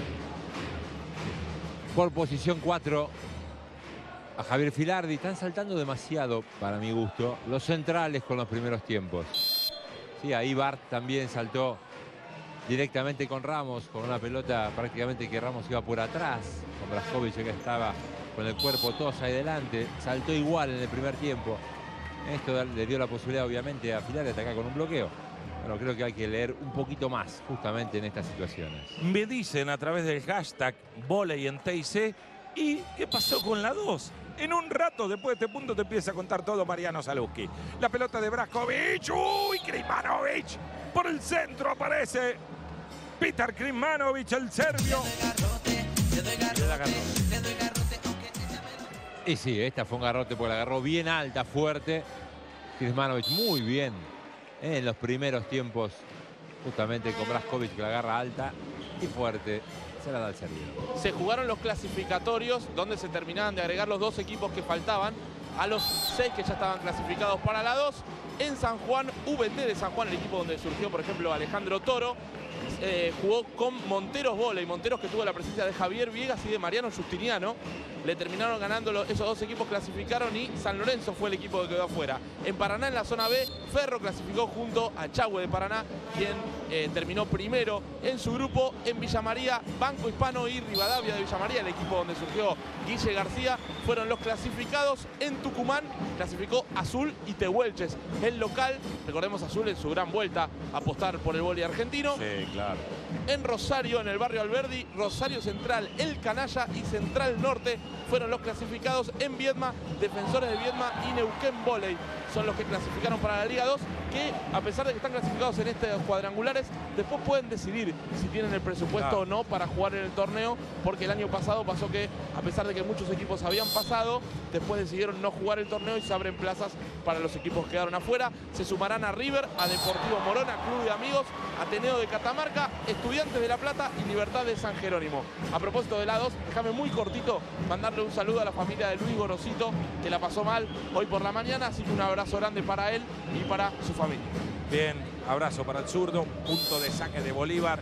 por posición 4 a Javier Filardi. Están saltando demasiado, para mi gusto, los centrales con los primeros tiempos. Sí, ahí Bart también saltó directamente con Ramos, con una pelota prácticamente que Ramos iba por atrás, con Brajkovic que estaba con el cuerpo todos ahí delante, saltó igual en el primer tiempo. Esto le dio la posibilidad obviamente a Filar de atacar con un bloqueo. Bueno, creo que hay que leer un poquito más justamente en estas situaciones. Me dicen a través del hashtag voley en TIC, ¿y qué pasó con la 2? En un rato después de este punto te empieza a contar todo Mariano Saluzzi. La pelota de Brajkovic, ¡uy! Krimanovic, por el centro aparece Petar Krimanovic, el serbio. Y sí, esta fue un garrote porque la agarró bien alta, fuerte. Krimanovic muy bien en los primeros tiempos, justamente con Brajkovic que la agarra alta y fuerte. Se la da el serbio. Se jugaron los clasificatorios donde se terminaban de agregar los 2 equipos que faltaban a los 6 que ya estaban clasificados para la 2. En San Juan, VT de San Juan, el equipo donde surgió, por ejemplo, Alejandro Toro, jugó con Monteros Voley. Monteros, que tuvo la presencia de Javier Viegas y de Mariano Justiniano. Le terminaron ganando esos 2 equipos, clasificaron, y San Lorenzo fue el equipo que quedó afuera. En Paraná, en la zona B, Ferro clasificó junto a Chahue de Paraná, quien terminó primero en su grupo. En Villa María, Banco Hispano y Rivadavia de Villa María, el equipo donde surgió Guille García, fueron los clasificados. En Tucumán clasificó Azul y Tehuelches, el local. Recordemos Azul en su gran vuelta a apostar por el vóley argentino. Sí, claro. En Rosario, en el barrio Alberdi, Rosario Central, El Canalla y Central Norte fueron los clasificados. En Viedma, Defensores de Viedma y Neuquén Voley son los que clasificaron para la Liga 2, que a pesar de que están clasificados en estos cuadrangulares, después pueden decidir si tienen el presupuesto o no para jugar en el torneo, porque el año pasado pasó que, a pesar de que muchos equipos habían pasado, después decidieron no jugar el torneo y se abren plazas para los equipos que quedaron afuera. Se sumarán a River, a Deportivo Morón, a Club de Amigos, Ateneo de Catamarca, Estudiantes de La Plata y Libertad de San Jerónimo. A propósito de la 2, déjame muy cortito mandarle un saludo a la familia de Luis Gorosito, que la pasó mal hoy por la mañana, así que un abrazo grande para él y para su familia. Bien, abrazo para el zurdo, punto de saque de Bolívar.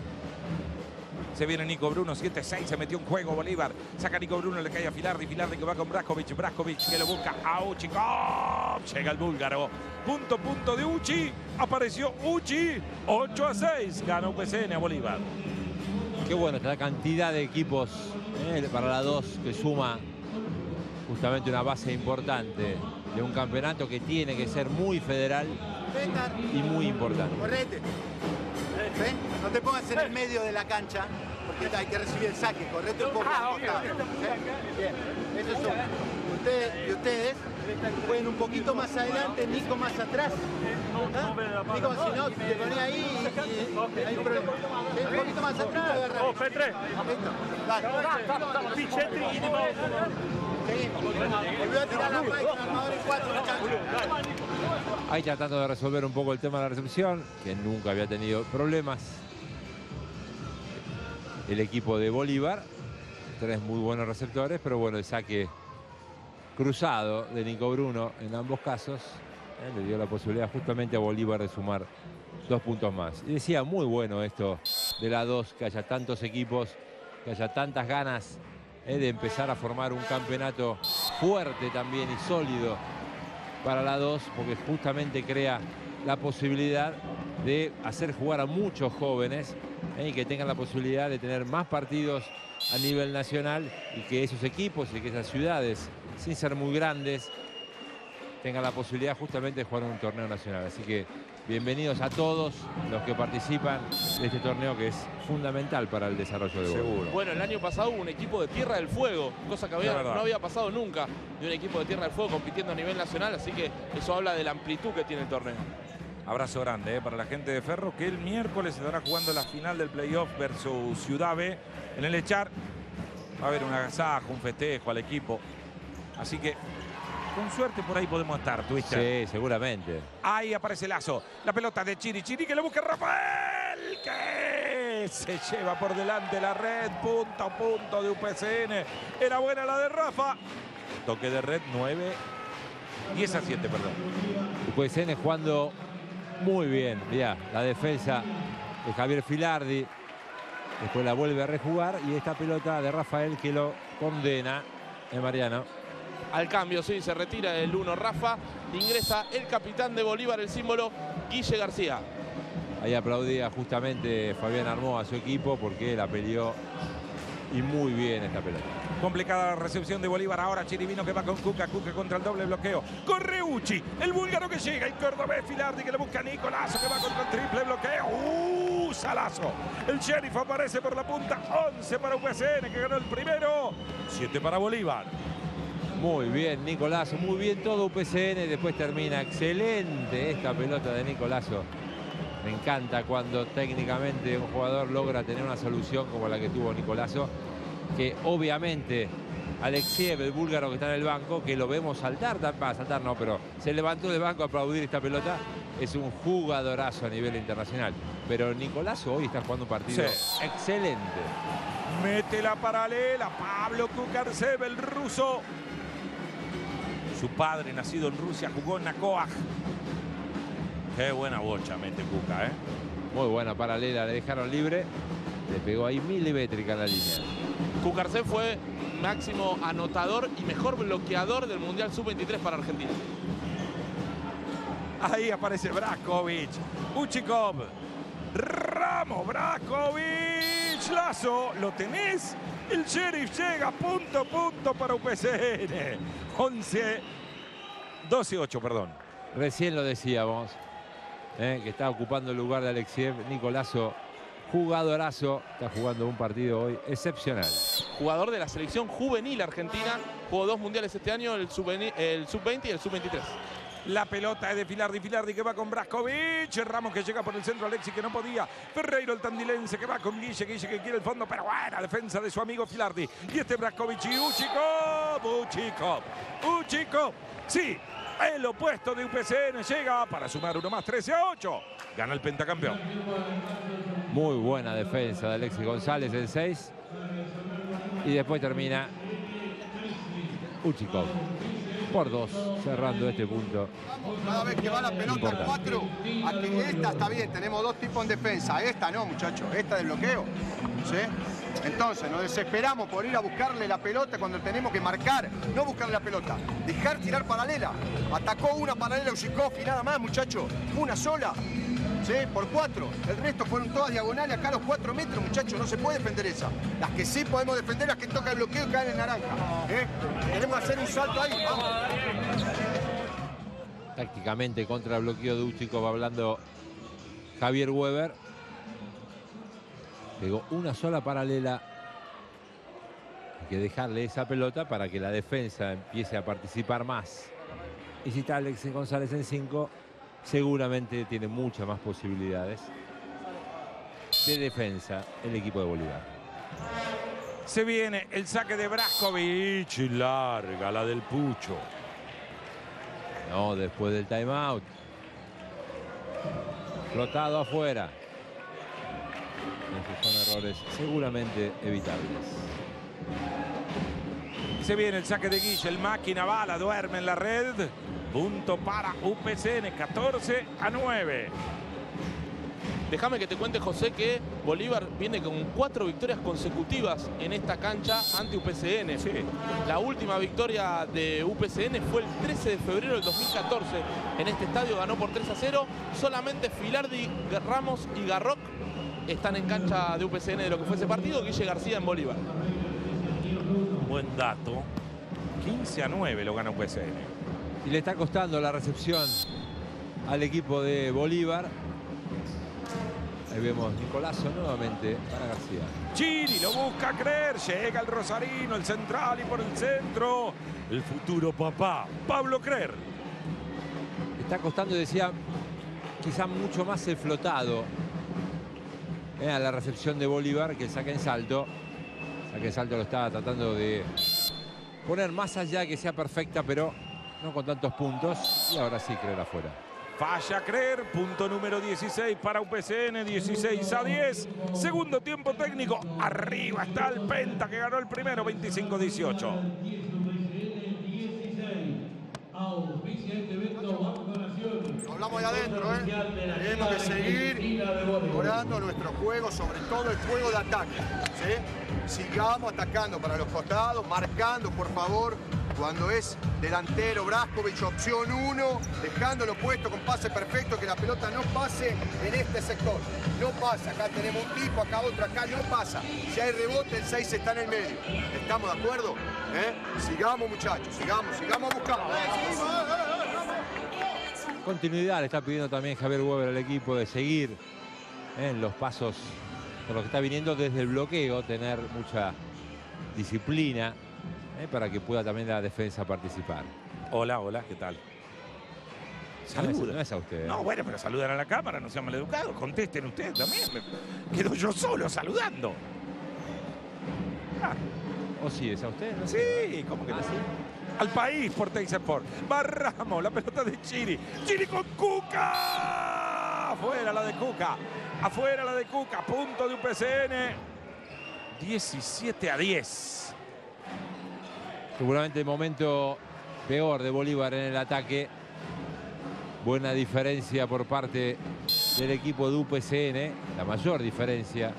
Se viene Nico Bruno, 7-6, se metió en juego Bolívar. Saca Nico Bruno, le cae a Filardi, Filardi que va con Brajkovic, Brajkovic que lo busca a Uchi. ¡Oh! Llega el búlgaro. Punto de Uchi, apareció Uchi, 8-6, gana UPCN a Bolívar. Qué bueno esta cantidad de equipos para la 2 que suma justamente una base importante de un campeonato que tiene que ser muy federal y muy importante. Correte. ¿Ven? No te pongas en el medio de la cancha, porque hay que recibir el saque. Correte un poco. Bien, eso es uno. Y ustedes pueden un poquito más adelante, Nico más atrás. ¿Ah? Nico, si no, te pones ahí y hay un problema. Un poquito más atrás, agarra. Listo. Dale. Seguimos. Volvió a tirar la pared, armador en 4, muchachos. Ahí tratando de resolver un poco el tema de la recepción, que nunca había tenido problemas. El equipo de Bolívar, 3 muy buenos receptores, pero bueno, el saque cruzado de Nico Bruno en ambos casos le dio la posibilidad justamente a Bolívar de sumar 2 puntos más. Y decía, muy bueno esto de la 2, que haya tantos equipos, que haya tantas ganas de empezar a formar un campeonato fuerte también y sólido para la 2, porque justamente crea la posibilidad de hacer jugar a muchos jóvenes y que tengan la posibilidad de tener más partidos a nivel nacional, y que esos equipos y que esas ciudades, sin ser muy grandes, tengan la posibilidad justamente de jugar un torneo nacional. Así que bienvenidos a todos los que participan de este torneo, que es fundamental para el desarrollo de Bolívar. Bueno, el año pasado hubo un equipo de Tierra del Fuego, cosa que no había pasado nunca, de un equipo de Tierra del Fuego compitiendo a nivel nacional, así que eso habla de la amplitud que tiene el torneo. Abrazo grande para la gente de Ferro, que el miércoles se estará jugando la final del playoff versus Ciudad B en el Echar. Va a haber un agasajo, un festejo al equipo. Así que, con suerte, por ahí podemos estar, Twister. Sí, seguramente. Ahí aparece Lazo. La pelota de Chiri, Chiri que lo busca Rafael, que se lleva por delante la red. Punto de UPCN. Era buena la de Rafa. Toque de red, 10-7, perdón. UPCN jugando muy bien. Mirá, la defensa de Javier Filardi. Después la vuelve a rejugar, y esta pelota de Rafael que lo condena, Mariano. Al cambio, sí, se retira el 1 Rafa. Ingresa el capitán de Bolívar, el símbolo Guille García. Ahí aplaudía justamente Fabián Armoa a su equipo porque la peleó y muy bien esta pelota. Complicada la recepción de Bolívar. Ahora Chirivino que va con Cuca. Cuca contra el doble bloqueo. Corre Uchi, el búlgaro que llega. Y cordobés Filardi que le busca a Nicolazo que va contra el triple bloqueo. Salazo. El Sheriff aparece por la punta. 11 para UPCN que ganó el primero. 7 para Bolívar. Muy bien Nicolazo, muy bien todo UPCN. Después termina excelente esta pelota de Nicolazo. Me encanta cuando técnicamente un jugador logra tener una solución como la que tuvo Nicolazo, que obviamente Alexiev, el búlgaro que está en el banco, que lo vemos saltar, saltar no, pero se levantó del banco a aplaudir esta pelota, es un jugadorazo a nivel internacional. Pero Nicolazo hoy está jugando un partido excelente. Mete la paralela, Pablo Kukarsev, el ruso. Su padre, nacido en Rusia, jugó en Nakoaj. Qué buena bocha mete Cuca, ¿eh? Muy buena paralela, le dejaron libre. Le pegó ahí milimétrica en la línea. Kukarsev fue máximo anotador y mejor bloqueador del Mundial Sub-23 para Argentina. Ahí aparece Brakovic. Uchikov. Ramos, Brakovic. Lazo, ¿lo tenés? El Sheriff llega, punto para UPCN. 12-8, perdón. Recién lo decíamos, que está ocupando el lugar de Alexiev. Nicolazo, jugadorazo, está jugando un partido hoy excepcional. Jugador de la selección juvenil argentina, jugó 2 mundiales este año, el Sub-20 y el Sub-23. La pelota es de Filardi, Filardi que va con Brakovic, Ramos que llega por el centro, Alexis que no podía, Ferreiro el tandilense que va con Guille, Guille que quiere el fondo, pero buena defensa de su amigo Filardi. Y este Brakovic y Uchikov, sí. El opuesto de UPCN llega para sumar uno más, 13-8. Gana el pentacampeón. Muy buena defensa de Alexis González en 6. Y después termina Uchikov por 2, cerrando este punto. Cada vez que va la pelota 4, aquí esta está bien, tenemos 2 tipos en defensa. Esta no, muchachos, esta de bloqueo. ¿Sí? Entonces nos desesperamos por ir a buscarle la pelota cuando tenemos que marcar, no buscarle la pelota, dejar tirar paralela. Atacó una paralela Uchikov y nada más, muchachos, una sola. ¿Sí? Por 4, el resto fueron todas diagonales acá a los 4 metros, muchachos, no se puede defender esa. Las que sí podemos defender, las que toca el bloqueo y caen en naranja. Queremos hacer un salto ahí, vamos. Tácticamente contra el bloqueo de Uchikov, hablando Javier Weber. Pegó una sola paralela. Hay que dejarle esa pelota para que la defensa empiece a participar más. Y si está Alexis González en 5, seguramente tiene muchas más posibilidades de defensa el equipo de Bolívar. Se viene el saque de Brakovic. Larga la del Pucho. No, después del timeout. Flotado afuera. Esos son errores seguramente evitables. Se viene el saque de Guille, el máquina bala, duerme en la red. Punto para UPCN, 14-9. Déjame que te cuente, José, que Bolívar viene con 4 victorias consecutivas en esta cancha ante UPCN. Sí. La última victoria de UPCN fue el 13 de febrero del 2014. En este estadio ganó por 3-0. Solamente Filardi, Ramos y Garrock están en cancha de UPCN de lo que fue ese partido. Guille García en Bolívar. Buen dato. 15-9 lo gana UPCN. Y le está costando la recepción al equipo de Bolívar. Ahí vemos Nicolazo nuevamente para García. Chiri lo busca creer. Llega el rosarino, el central y por el centro. El futuro papá, Pablo Creer. Está costando, decía, quizá mucho más el flotado a la recepción de Bolívar que el saque en salto. El saque en salto lo estaba tratando de poner más allá, que sea perfecta, pero no con tantos puntos. Y ahora sí, Creer afuera. Falla Creer, punto número 16 para UPCN, 16-10. Segundo tiempo técnico. Arriba está el Penta que ganó el primero, 25-18. Hablamos de adentro, Tenemos que seguir mejorando nuestro juego, sobre todo el juego de ataque. ¿Sí? Sigamos atacando para los costados, marcando, por favor. Cuando es delantero, Brajkovic, opción 1, dejándolo puesto con pase perfecto, que la pelota no pase en este sector. No pasa, acá tenemos un tipo, acá otro, acá no pasa. Si hay rebote, el 6 está en el medio. ¿Estamos de acuerdo? Sigamos, muchachos, sigamos buscando. Continuidad le está pidiendo también Javier Weber al equipo de seguir en los pasos por lo que está viniendo desde el bloqueo, tener mucha disciplina para que pueda también la defensa participar. Hola, hola, ¿qué tal? Saluda. No es a usted. No, bueno, pero saludan a la cámara, no sean maleducados. Contesten ustedes también. Me quedo yo solo saludando. ¿O sí es a usted? No Sí, sé. ¿cómo que no? Al país por Teis Sport. Barramos, la pelota de Chiri. Chiri con Cuca. Afuera la de Cuca. Afuera la de Cuca. Punto de UPCN. 17-10. Seguramente el momento peor de Bolívar en el ataque. Buena diferencia por parte del equipo de UPCN. La mayor diferencia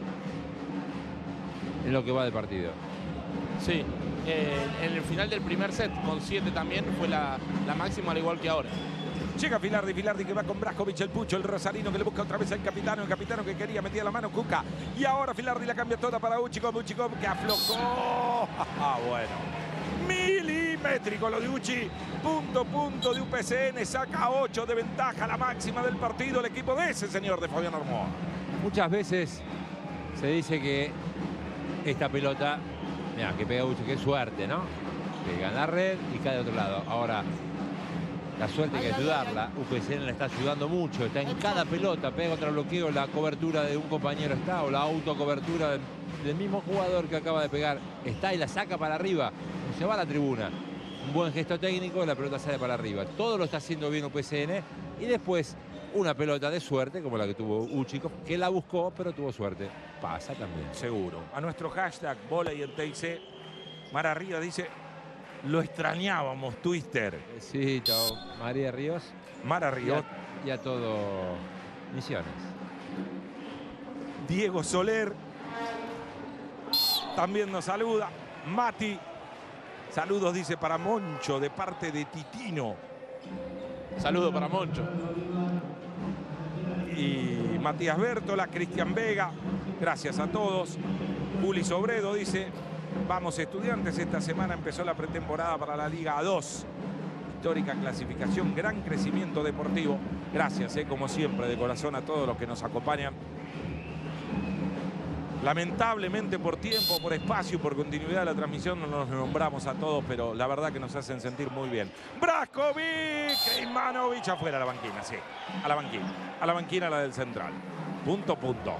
en lo que va de partido. Sí, en el final del primer set, con 7 también, fue la máxima, al igual que ahora. Llega Filardi que va con Brajkovic, el Pucho, el rosarino que le busca otra vez al capitano, el capitano que quería, metía la mano Cuca. Y ahora Filardi la cambia toda para Uchikov que aflojó. Bueno, milimétrico lo de Uchi. Punto de UPCN, saca 8 de ventaja, la máxima del partido, el equipo de ese señor de Fabián Armoa. Muchas veces se dice que esta pelota, mira, que pega Uchi, qué suerte, ¿no? Pega en la red y cae de otro lado. Ahora, la suerte hay que ayudarla. UPCN le está ayudando mucho. Está en cada pelota, pega contra el bloqueo, la cobertura de un compañero está, o la autocobertura del mismo jugador que acaba de pegar está y la saca para arriba. Se va a la tribuna. Un buen gesto técnico, la pelota sale para arriba. Todo lo está haciendo bien UPCN. Y después una pelota de suerte, como la que tuvo Uchikov, que la buscó, pero tuvo suerte. Pasa también. Seguro. A nuestro hashtag Voley en TIC, Mara Ríos dice: lo extrañábamos, Twister. Besito, María Ríos. Mara Ríos. Y a todo Misiones. Diego Soler también nos saluda. Mati, saludos, dice, para Moncho, de parte de Titino. Saludo para Moncho. Y Matías Bértola, Cristian Vega, gracias a todos. Juli Sobredo dice: vamos Estudiantes, esta semana empezó la pretemporada para la Liga A2. Histórica clasificación, gran crecimiento deportivo. Gracias, como siempre, de corazón a todos los que nos acompañan. Lamentablemente por tiempo, por espacio, por continuidad de la transmisión no nos nombramos a todos, pero la verdad que nos hacen sentir muy bien. Brajkovic, Krimanovic afuera a la banquina, sí, a la banquina la del central. Punto.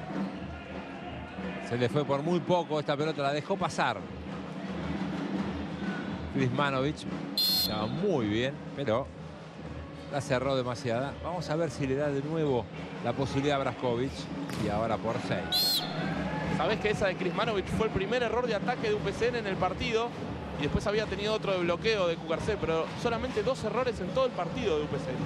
Se le fue por muy poco esta pelota, la dejó pasar. Krimanovic estaba muy bien, pero la cerró demasiada. Vamos a ver si le da de nuevo la posibilidad a Brajkovic. Y ahora por 6. Sabés que esa de Krimanovic fue el primer error de ataque de UPCN en el partido. Y después había tenido otro de bloqueo de Cucarcé, pero solamente 2 errores en todo el partido de UPCN.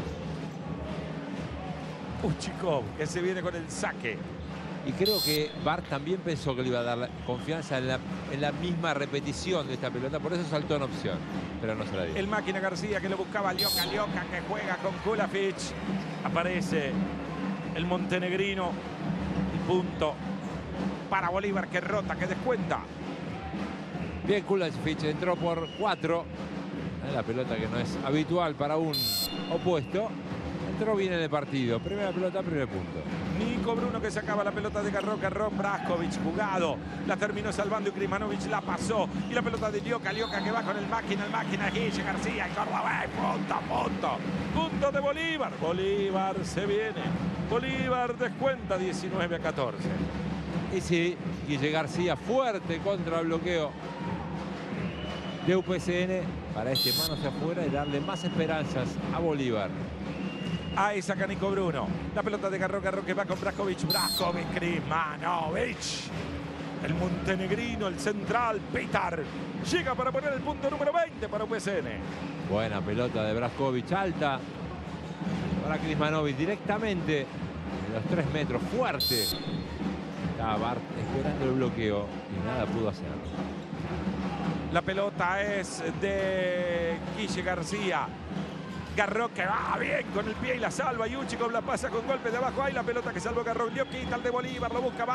Uchikov, que se viene con el saque. Y creo que Bart también pensó que le iba a dar confianza en la misma repetición de esta pelota. Por eso saltó en opción, pero no se la dio. El Máquina García que lo buscaba Ljoka, que juega con Kulafic. Aparece el montenegrino. Punto para Bolívar, que rota, que descuenta. Bien, Kulafic entró por 4. La pelota que no es habitual para un opuesto. Entró bien en el partido. Primera pelota, primer punto. Nico Bruno que sacaba la pelota de Garrón. Brajkovic jugado. La terminó salvando y Krimanovic la pasó. Y la pelota de Ljoka que va con el Máquina. Guille García, el Córdoba. Punto. Punto de Bolívar. Bolívar se viene. Bolívar descuenta 19-14. Y sí, Guille García fuerte contra el bloqueo de UPCN para este manos hacia afuera y darle más esperanzas a Bolívar. Ahí saca Nico Bruno. La pelota de Garrón que va con Brajkovic. Krimanovic. El montenegrino, el central, Pitar. Llega para poner el punto número 20 para UPCN. Buena pelota de Brajkovic, alta para Krimanovic directamente en los 3 metros, fuerte. Estaba Bart esperando el bloqueo y nada pudo hacer. La pelota es de Guille García. Garro que va bien con el pie y la salva. Yuchikov la pasa con golpe de abajo. Ahí la pelota que salvó Garro. Quita el de Bolívar. Lo busca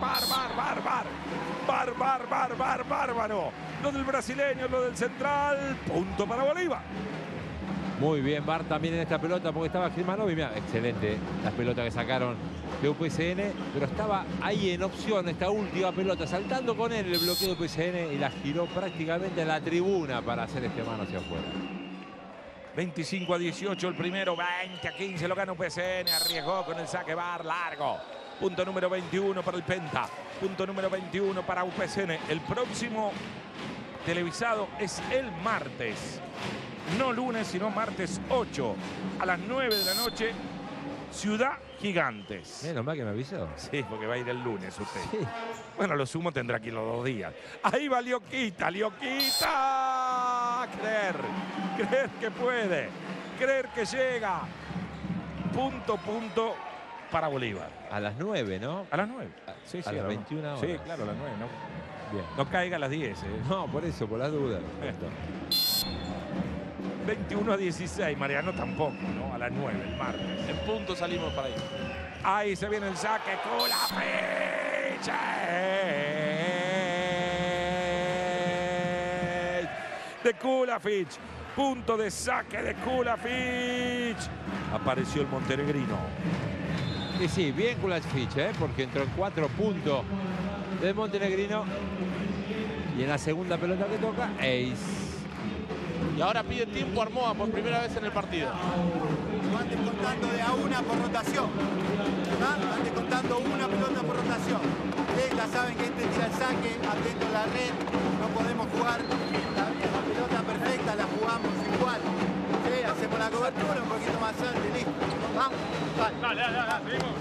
bárbaro. Lo del brasileño, lo del central. Punto para Bolívar. Muy bien, Bar también en esta pelota porque estaba Kilmanovic. Mira, excelente las pelotas que sacaron de UPCN, pero estaba ahí en opción esta última pelota, saltando con él el bloqueo de UPCN y la giró prácticamente a la tribuna para hacer este mano hacia afuera. 25-18 el primero, 20-15 lo gana UPCN, arriesgó con el saque Bar largo. Punto número 21 para el Penta, punto número 21 para UPCN. El próximo televisado es el martes, no lunes, sino martes 8 a las 9 de la noche, Ciudad Gigantes. Menos mal que me avisó. Sí, porque va a ir el lunes usted. Sí. Bueno, lo sumo tendrá que ir los 2 días. Ahí va Lioquita. Creer que puede, creer que llega. Punto para Bolívar. A las 9, ¿no? A las 9. Sí, a las 21 horas. Sí, claro, a las 9. No, bien. No caiga a las 10. No, por eso, por las dudas. 21-16, Mariano tampoco, ¿no? A las 9, el martes. En punto salimos para ahí. Ahí se viene el saque. Kulafich. De Kulafich. Punto de saque de Kulafich. Apareció el montenegrino. Y sí, bien Kulafich, porque entró en 4 puntos del montenegrino. Y en la segunda pelota que toca, ace. Y ahora pide tiempo Armoa por primera vez en el partido. Van descontando de a una por rotación. Van descontando una pelota por rotación. Ya saben que este tira el saque, atento a la red. No podemos jugar la vieja pelota perfecta, la jugamos igual. Sí, hacemos la cobertura un poquito más alta y listo. Vamos. Dale, seguimos.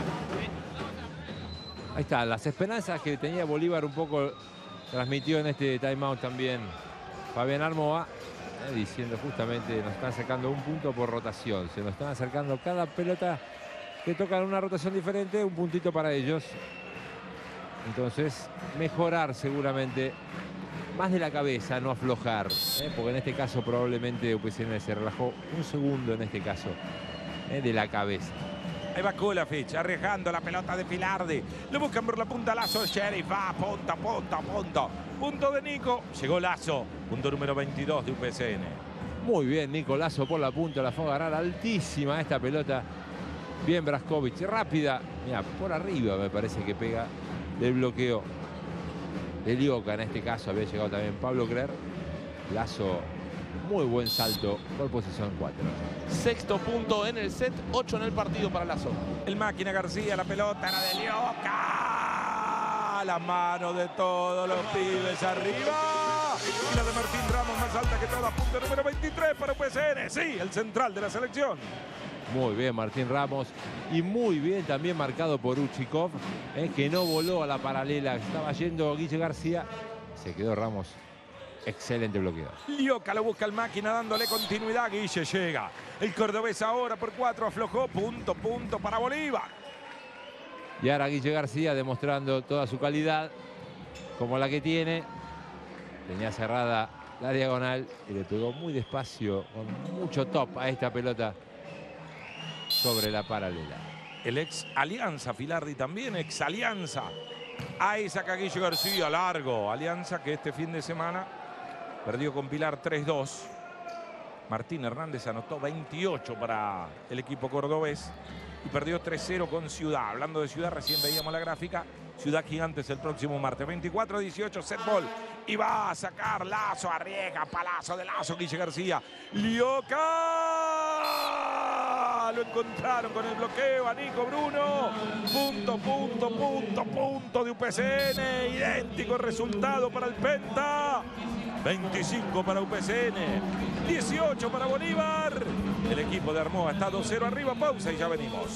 Ahí está, las esperanzas que tenía Bolívar un poco transmitió en este timeout también Fabián Armoa. Diciendo justamente nos están sacando un punto por rotación, se nos están acercando cada pelota que tocan una rotación diferente, un puntito para ellos. Entonces mejorar seguramente más de la cabeza, no aflojar, porque en este caso probablemente UPCN se relajó un segundo en este caso de la cabeza. Ahí va Kulafich, arriesgando la pelota de Filardi. Le buscan por la punta Lazo, Sheriff va, punta. Punto de Nico, llegó Lazo, punto número 22 de UPCN. Muy bien, Nico Lazo por la punta, la fue a agarrar altísima esta pelota. Bien Brajkovic, rápida. Mira, por arriba me parece que pega del bloqueo de Lioca. En este caso había llegado también Pablo Crer. Lazo, muy buen salto por posición 4. Sexto punto en el set, 8 en el partido para Lazo. El máquina García, la pelota era de Lioca. La mano de todos los pibes arriba. Y la de Martín Ramos más alta que todas. Punto número 23 para UPCN. Sí, el central de la selección. Muy bien Martín Ramos. Y muy bien también marcado por Uchikov, que no voló a la paralela. Estaba yendo Guille García. Se quedó Ramos. Excelente bloqueo. Lioca lo busca el máquina dándole continuidad. Guille llega. El cordobés ahora por 4 aflojó. Punto para Bolívar. Y ahora Guille García demostrando toda su calidad como la que tiene. Tenía cerrada la diagonal y le pegó muy despacio, con mucho top a esta pelota sobre la paralela. El ex Alianza, Filardi también, ex Alianza. Ahí saca Guille García, largo. Alianza que este fin de semana perdió con Pilar 3-2. Martín Hernández anotó 28 para el equipo cordobés y perdió 3-0 con Ciudad. Hablando de Ciudad, recién veíamos la gráfica. Ciudad Gigantes el próximo martes. 24-18, set ball. Y va a sacar Lazo, arriesga, palazo de Lazo, Guille García. Lioca. Lo encontraron con el bloqueo a Nico Bruno. Punto de UPCN. Idéntico resultado para el Penta. 25 para UPCN. 18 para Bolívar. El equipo de Armoa está 2-0 arriba. Pausa y ya venimos.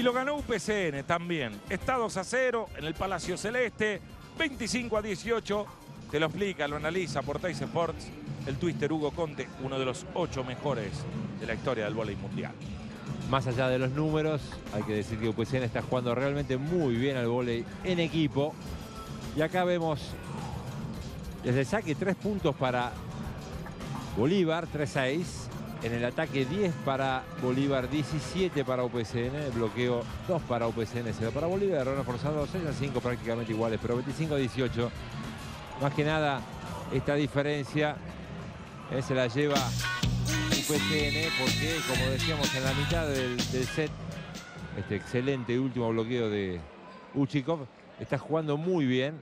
lo ganó UPCN también. Está 2-0 en el Palacio Celeste, 25-18. Te lo explica, lo analiza por Teis Sports el twister Hugo Conte, uno de los 8 mejores de la historia del vóley mundial. Más allá de los números, hay que decir que UPCN está jugando realmente muy bien al vóley en equipo. Y acá vemos desde el saque 3 puntos para Bolívar, 3-6. En el ataque 10 para Bolívar, 17 para UPCN. El bloqueo 2 para UPCN, 0 para Bolívar. Errores forzados 6-5 prácticamente iguales, pero 25-18. Más que nada, esta diferencia se la lleva UPCN porque, como decíamos, en la mitad del set, este excelente último bloqueo de Uchikov está jugando muy bien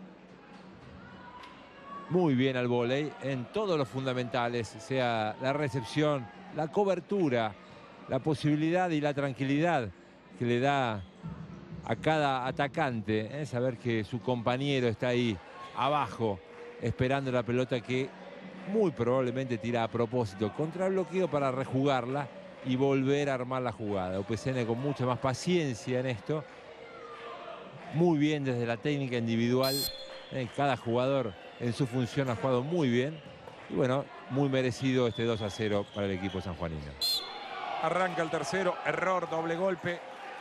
al vóley en todos los fundamentales, sea la recepción, la cobertura, la posibilidad y la tranquilidad que le da a cada atacante, saber que su compañero está ahí abajo esperando la pelota que muy probablemente tira a propósito contra el bloqueo para rejugarla y volver a armar la jugada. UPCN con mucha más paciencia en esto, muy bien desde la técnica individual, cada jugador en su función ha jugado muy bien y bueno, muy merecido este 2-0 para el equipo sanjuanino. Arranca el tercero, error, doble golpe.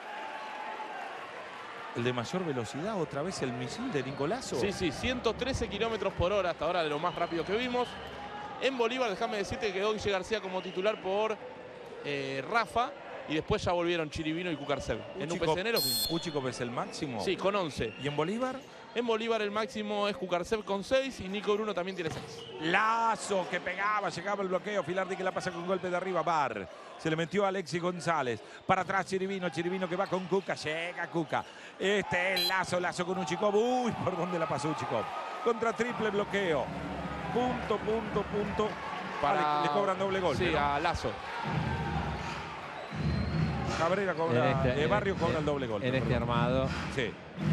El de mayor velocidad, otra vez el misil de Nicolazo. Sí, 113 kilómetros por hora hasta ahora, de lo más rápido que vimos. En Bolívar, déjame decirte que quedó Guille García como titular por Rafa. Y después ya volvieron Chirivino y Kukarcev. En UPCN lo mismo. Uchikov es el máximo. Sí, con 11. ¿Y en Bolívar? En Bolívar el máximo es Kukarcev con 6 y Nico Bruno también tiene 6. Lazo que pegaba, llegaba el bloqueo. Filardi que la pasa con golpe de arriba. Bar. Se le metió a Alexis González. Para atrás Chirivino. Chirivino que va con Cuca. Llega Cuca. Este es Lazo con Uchikov. Uy, ¿por dónde la pasó Uchikov? Contra triple bloqueo. Punto. Le cobran doble golpe. Sí, ¿no? A Lazo. Cabrera cobra, Barrio cobra el doble golpe. En este armado. Sí.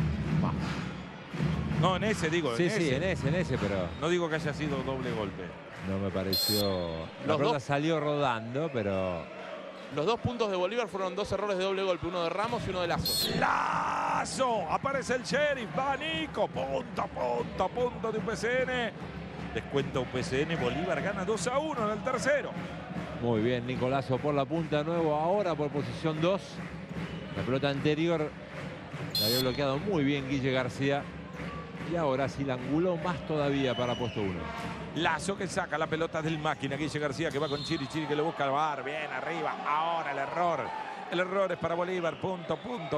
No, en ese digo. Sí, en ese, pero no digo que haya sido doble golpe. No me pareció. La pelota salió rodando, pero. Los 2 puntos de Bolívar fueron 2 errores de doble golpe, uno de Ramos y uno de Lazo. ¡Lazo! Aparece el sheriff, va Nico. Punto de UPCN. Descuenta UPCN, Bolívar gana 2-1 en el tercero. Muy bien, Nicolazo por la punta, nuevo ahora por posición 2. La pelota anterior la había bloqueado muy bien Guille García. Y ahora sí la anguló más todavía para puesto 1. Lazo que saca la pelota del máquina. Guille García que va con Chiri que le busca al bar. Bien arriba. Ahora el error. El error es para Bolívar. Punto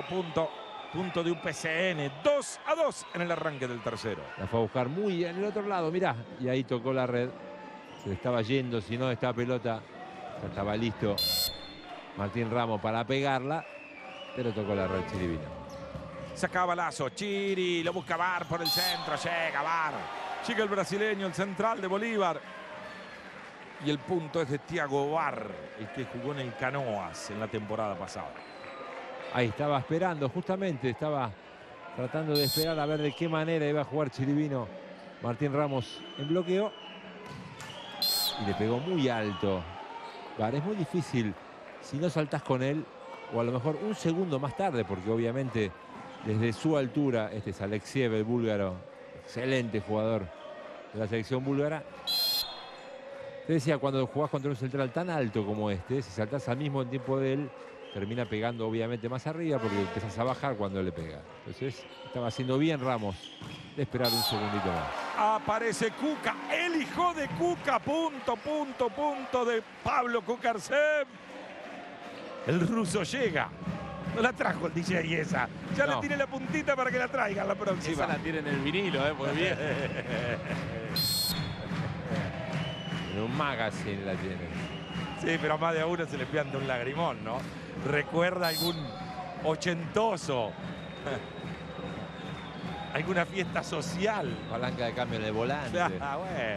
de UPCN. 2-2 en el arranque del tercero. La fue a buscar muy en el otro lado. Mirá. Y ahí tocó la red. Se le estaba yendo. Si no, esta pelota ya estaba listo Martín Ramos para pegarla. Pero tocó la red Chirivino. Sacaba Lazo, Chiri, lo busca Bar por el centro, llega Bar. Llega el brasileño, el central de Bolívar. Y el punto es de Thiago Bar, el que jugó en el Canoas en la temporada pasada. Ahí estaba esperando, justamente estaba tratando de esperar a ver de qué manera iba a jugar Chirivino. Martín Ramos en bloqueo. Y le pegó muy alto. Bar, es muy difícil si no saltás con él, o a lo mejor un segundo más tarde, porque obviamente desde su altura, este es Alexiev, el búlgaro, excelente jugador de la selección búlgara. Te decía, cuando jugás contra un central tan alto como este, si saltás al mismo tiempo de él, termina pegando obviamente más arriba porque empezás a bajar cuando le pega. Entonces, estaba haciendo bien Ramos de esperar un segundito más. Aparece Cuca, el hijo de Cuca, punto de Pablo Kukarcev. El ruso llega. No la trajo el DJ esa. Ya le tiré la puntita para que la traigan la próxima. Esa la tiene en el vinilo, pues bien. En un magazine la tiene. Sí, pero a más de a uno se le pianta un lagrimón, ¿no? Recuerda algún ochentoso. Alguna fiesta social. Palanca de cambio en el volante. Ah, bueno.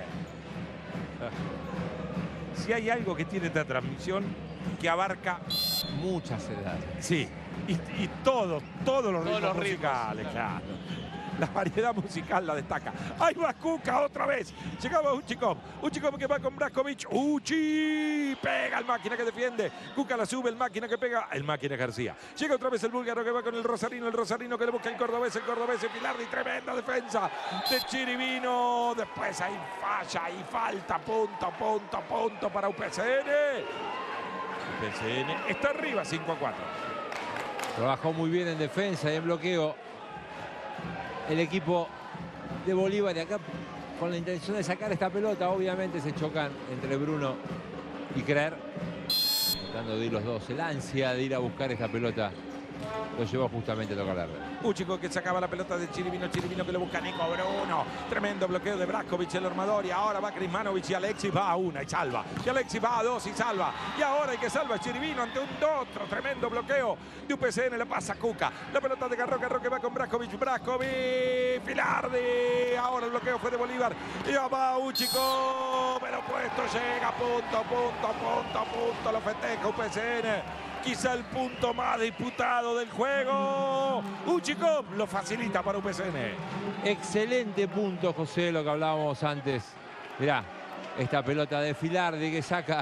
Si hay algo que tiene esta transmisión que abarca muchas edades. Sí, y todos los ritmos musicales, claro. La variedad musical la destaca. Ahí va Kuka otra vez. Llegaba Uchikov. Uchikov que va con Brajkovic. Uchi. Pega el máquina que defiende. Kuka la sube. El máquina que pega. El máquina García. Llega otra vez el búlgaro que va con el rosarino. El rosarino que le busca el cordobés. El cordobés y Filardi. Tremenda defensa de Chirivino. Después ahí falla y falta. Punto para UPCN. UPCN está arriba 5-4. Trabajó muy bien en defensa y en bloqueo el equipo de Bolívar, y acá con la intención de sacar esta pelota. Obviamente se chocan entre Bruno y Krer, tratando de ir los dos. El ansia de ir a buscar esta pelota lo llevó justamente a tocar la red. Uchico que sacaba la pelota de Chirivino. Chirivino que le busca a Nico Bruno. Tremendo bloqueo de Brajkovic, el armador. Y ahora va Krismanovic y Alexis va a una y salva. Y Alexis va a dos y salva. Y ahora el que salva es Chirivino ante un otro tremendo bloqueo de UPCN. Le pasa a Kuka. La pelota de Garro que va con Brajkovic. Brajkovic. Filardi. Ahora el bloqueo fue de Bolívar. Y va Uchico. Pero puesto llega. Punto. Lo festeja UPCN. Quizá el punto más disputado del juego. Uchikov lo facilita para UPCN. Excelente punto, José, lo que hablábamos antes. Mirá, esta pelota de Filardi que saca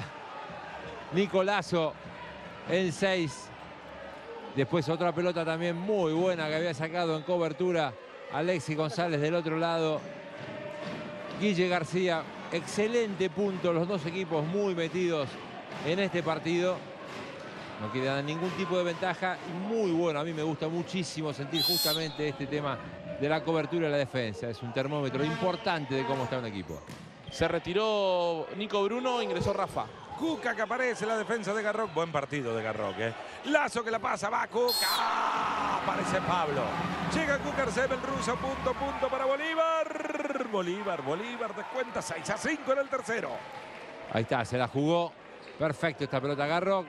Nicolazo en 6. Después otra pelota también muy buena que había sacado en cobertura Alexis González del otro lado. Guille García, excelente punto. Los dos equipos muy metidos en este partido. No quiere dar ningún tipo de ventaja. Y muy bueno, a mí me gusta muchísimo sentir justamente este tema de la cobertura y la defensa. Es un termómetro importante de cómo está un equipo. Se retiró Nico Bruno, ingresó Rafa. Kuka que aparece en la defensa de Garrock. Buen partido de Garrock, ¿eh? Lazo que la pasa, va Kuka. Aparece Pablo. Llega Kukarsev, el ruso, punto para Bolívar. Bolívar descuenta 6-5 en el tercero. Ahí está, se la jugó. Perfecto esta pelota Garrock.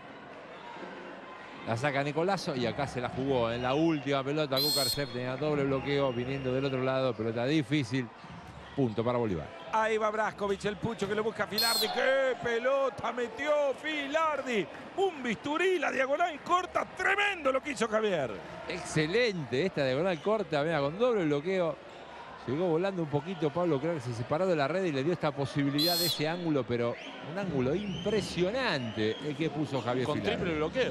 La saca Nicolazo y acá se la jugó en la última pelota. Kukarsev tenía doble bloqueo viniendo del otro lado. Pelota difícil. Punto para Bolívar. Ahí va Brajkovic, el pucho que le busca a Filardi. ¡Qué pelota metió Filardi! Un bisturí, la diagonal corta. Tremendo lo que hizo Javier. Excelente esta diagonal corta. Mira, con doble bloqueo. Llegó volando un poquito Pablo, creo que se separó de la red y le dio esta posibilidad de ese ángulo, pero un ángulo impresionante el que puso Javier Con Filardi. triple bloqueo.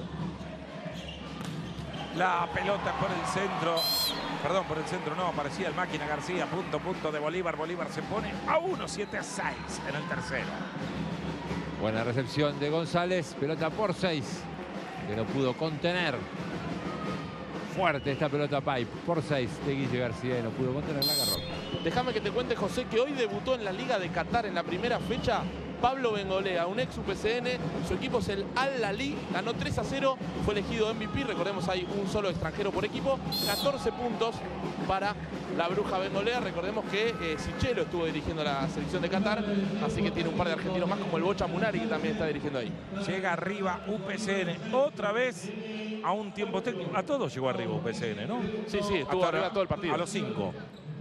La pelota por el centro. Perdón, por el centro no, aparecía el máquina García. Punto de Bolívar. Bolívar se pone a 1, 7-6 en el tercero. Buena recepción de González. Pelota por 6. Que no pudo contener. Fuerte esta pelota Pipe. Por 6 de Guille García y no pudo contener la Garrock. Déjame que te cuente, José, que hoy debutó en la Liga de Qatar en la primera fecha Pablo Bengolea, un ex UPCN. Su equipo es el Al-Ahly, ganó 3-0, fue elegido MVP. Recordemos, hay un solo extranjero por equipo. 14 puntos para la bruja Bengolea. Recordemos que Sichelo estuvo dirigiendo la selección de Qatar, así que tiene un par de argentinos más, como el Bocha Munari, que también está dirigiendo ahí. Llega arriba UPCN otra vez a un tiempo técnico. A todos llegó arriba UPCN, ¿no? Sí, estuvo arriba todo el partido. A los 5.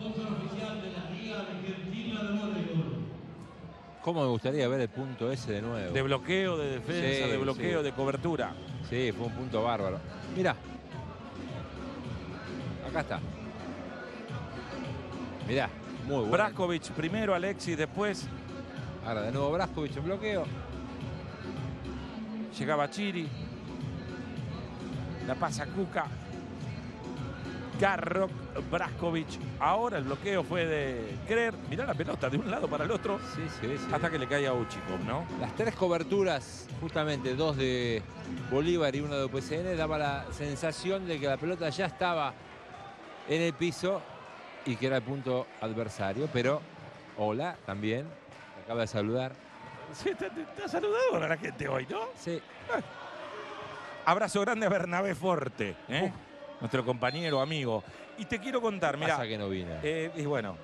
¿Cómo me gustaría ver el punto ese de nuevo? De bloqueo, de defensa, Sí, de bloqueo, sí. de cobertura. Sí, fue un punto bárbaro. Mirá. Acá está. Mirá, muy bueno. Brajkovic primero, Alexis después. Ahora de nuevo Brajkovic en bloqueo. Llegaba Chiri. La pasa Kuka. Garrock, Brajkovic. Ahora el bloqueo fue de Krer. Mirá la pelota de un lado para el otro. Sí. Hasta que le cae a Uchikov, ¿no? Las tres coberturas, justamente dos de Bolívar y una de UPCN, daba la sensación de que la pelota ya estaba en el piso y que era el punto adversario. Pero, hola, también, me acaba de saludar. Sí, te ha saludado a la gente hoy, ¿no? Sí. Abrazo grande a Bernabé Forte, ¿eh? Nuestro compañero, amigo. Y te quiero contar, mirá. Pasa que no vine. Y bueno.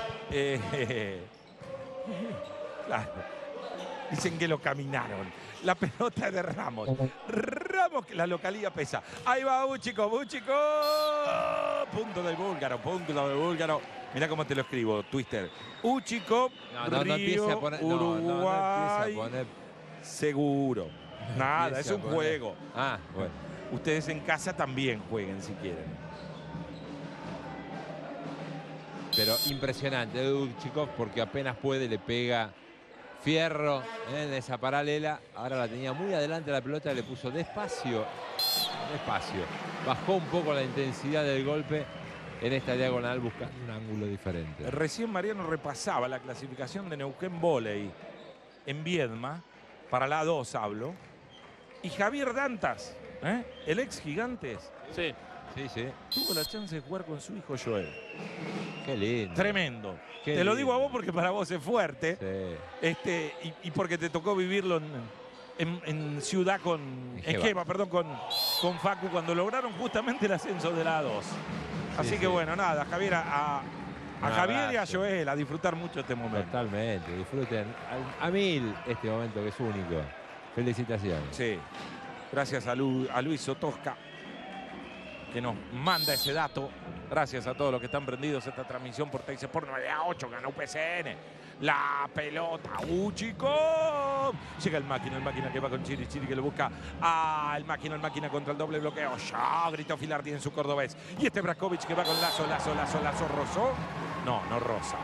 Claro. Dicen que lo caminaron. La pelota de Ramos. Ramos, que la localía pesa. Ahí va Uchikov. Punto del búlgaro. Mirá cómo te lo escribo, Twister. Uchikov, Río, Uruguay. Seguro. Nada, es un juego. Ah, bueno. Ustedes en casa también jueguen si quieren. pero impresionante de Uchikov, porque apenas puede le pega fierro en esa paralela. Ahora la tenía muy adelante la pelota, le puso despacio, bajó un poco la intensidad del golpe en esta diagonal buscando un ángulo diferente. Recién Mariano repasaba la clasificación de Neuquén Volley en Viedma, para la A2 hablo, y Javier Dantas, el ex Gigantes, Sí. tuvo la chance de jugar con su hijo Joel. Qué lindo. Tremendo. Qué Te lo lindo. digo a vos porque para vos es fuerte. Sí. Y porque te tocó vivirlo en Ciudad en Geva, perdón, con Facu, cuando lograron justamente el ascenso de la A2. Así que bueno, nada, Javier, a Javier y a Joel a disfrutar mucho este momento. Totalmente, disfruten a mil este momento que es único. Felicitaciones. Sí, gracias a Luis Sotosca, que nos manda ese dato. Gracias a todos los que están prendidos a esta transmisión por Teis Sport 9-8, ganó UPCN. La pelota, Uchikov. Llega el máquina que va con Chiri que lo busca al máquina contra el doble bloqueo. Ya gritó Filardi en su cordobés. Y este Brakovic que va con Lazo, ¿rozó? No roza.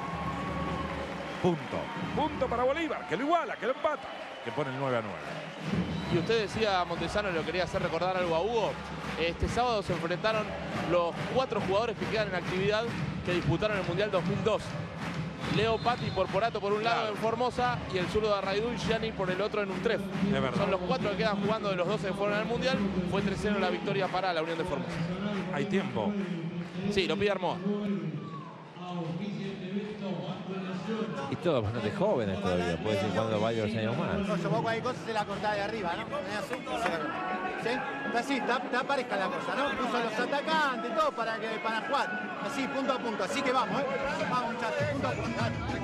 Punto para Bolívar, que lo iguala, que lo empata, que pone el 9-9. Y usted decía, Montesano, le quería hacer recordar algo a Hugo. Este sábado se enfrentaron los 4 jugadores que quedan en actividad que disputaron el Mundial 2002. Leo Patti por Porato por un lado en Formosa y el zurdo de Arraidu y Gianni por el otro en Untref. Son los 4 que quedan jugando de los 12 que fueron al Mundial. Fue 3-0 la victoria para la Unión de Formosa. ¿Hay tiempo? Sí, lo pide Armoa. Y todos bastante jóvenes todavía, puede ser cuando varios años más. No, yo vos cualquier cosa se la cortás de arriba, ¿no? ¿Sí? Así, está pareja la cosa, ¿no? Puso a los atacantes, todo para jugar. Así, punto a punto. Así que vamos, ¿eh? Vamos, muchachos, punto a punto.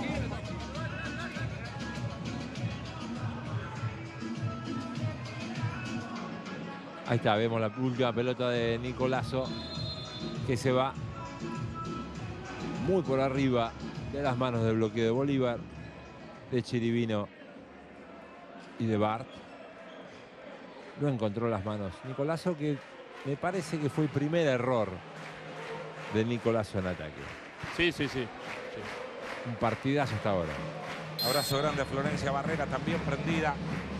Ahí está, vemos la última pelota de Nicolazo, que se va muy por arriba de las manos del bloqueo de Bolívar, de Chirivino y de Bart. No encontró las manos Nicolazo, que me parece que fue el primer error de Nicolazo en ataque. Sí. Un partidazo hasta ahora. Abrazo grande a Florencia Barrera, también prendida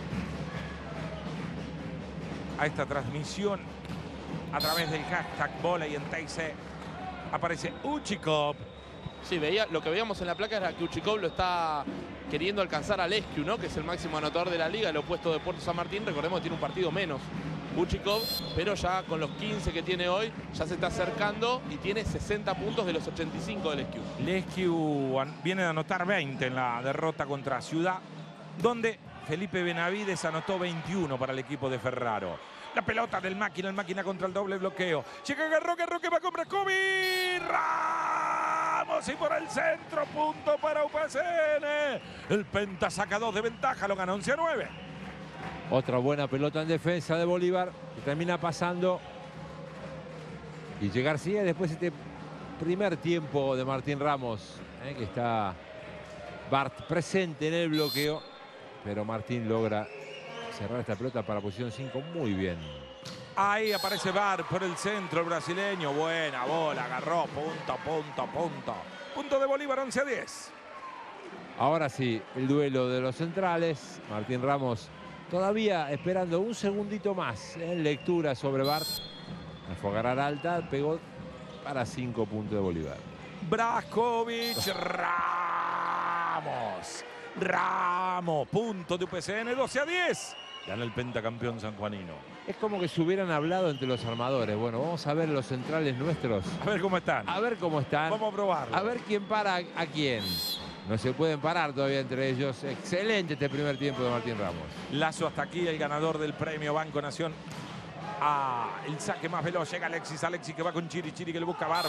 a esta transmisión a través del hashtag Volley en TIC. Aparece Uchikov. Sí, lo que veíamos en la placa era que Uchikov lo está queriendo alcanzar a Lescu, ¿no? Que es el máximo anotador de la liga, el opuesto de Puerto San Martín. Recordemos que tiene un partido menos Uchikov, pero ya con los 15 que tiene hoy, ya se está acercando y tiene 60 puntos de los 85 de Lescu. Lescu viene de anotar 20 en la derrota contra Ciudad, donde Felipe Benavides anotó 21 para el equipo de Ferraro. La pelota del máquina, el máquina contra el doble bloqueo. Llega Garro que va con Brakovic. Ramos y por el centro, punto para UPCN. El Penta saca 2 de ventaja, lo gana 11-9. Otra buena pelota en defensa de Bolívar, que termina pasando. Y llega García, después este primer tiempo de Martín Ramos, que está Bart presente en el bloqueo, pero Martín logra cerrar esta pelota para posición 5 muy bien. Ahí aparece Bart por el centro, el brasileño. Buena bola, agarró, punto. Punto de Bolívar, 11-10. Ahora sí, el duelo de los centrales. Martín Ramos todavía esperando un segundito más en lectura sobre Bart. La fue a agarrar alta, pegó para 5 puntos de Bolívar. Brakovic, Ramos, punto de UPCN, 12-10. Gana el pentacampeón sanjuanino. Es como que se hubieran hablado entre los armadores. Bueno, vamos a ver los centrales nuestros. A ver cómo están. Vamos a probarlo. A ver quién para a quién. No se pueden parar todavía entre ellos. Excelente este primer tiempo de Martín Ramos. Lazo hasta aquí, el ganador del premio Banco Nación. El saque más veloz. Llega Alexis que va con Chiri que le busca Bar.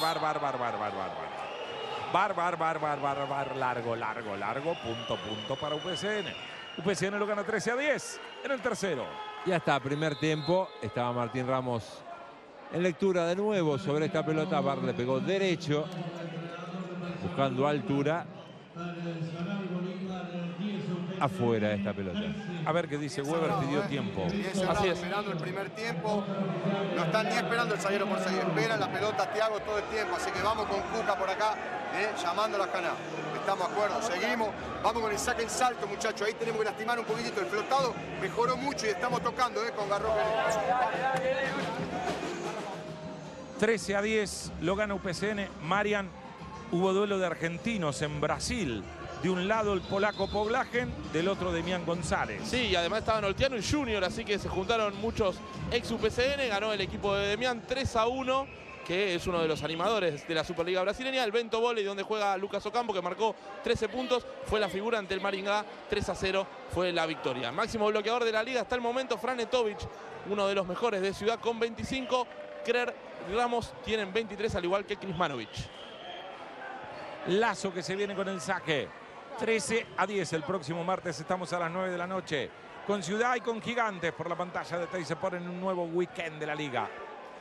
Largo. Punto para UPCN. UPCN lo gana 13-10 en el tercero. Ya está, primer tiempo. Estaba Martín Ramos en lectura de nuevo sobre esta pelota. Bar le pegó derecho, buscando altura. afuera esta pelota. A ver qué dice Weber, pidió tiempo. Bien cerrado, Así es. esperando el primer tiempo. No están ni esperando el zaguero por seguir. Esperan la pelota Thiago todo el tiempo. Así que vamos con Cuca por acá, llamando a la canal. Estamos de acuerdo, seguimos. Vamos con el saque en salto, muchachos. Ahí tenemos que lastimar un poquitito. El flotado mejoró mucho y estamos tocando con Garro. 13-10 lo gana UPCN. Marian, hubo duelo de argentinos en Brasil. De un lado el polaco Poblagen, del otro Demián González. Sí, y además estaban Oltiano y Junior, así que se juntaron muchos ex UPCN. Ganó el equipo de Demián 3-1, que es uno de los animadores de la Superliga brasileña. El Bento Volley, donde juega Lucas Ocampo, que marcó 13 puntos. Fue la figura ante el Maringá. 3-0 fue la victoria. Máximo bloqueador de la liga hasta el momento, Franetovic, uno de los mejores de Ciudad con 25. Krer y Ramos tienen 23, al igual que Krismanovic. Lazo que se viene con el saque. 13-10 el próximo martes. Estamos a las 9 de la noche. Con Ciudad y con Gigantes por la pantalla de Teis Sport en un nuevo weekend de la liga.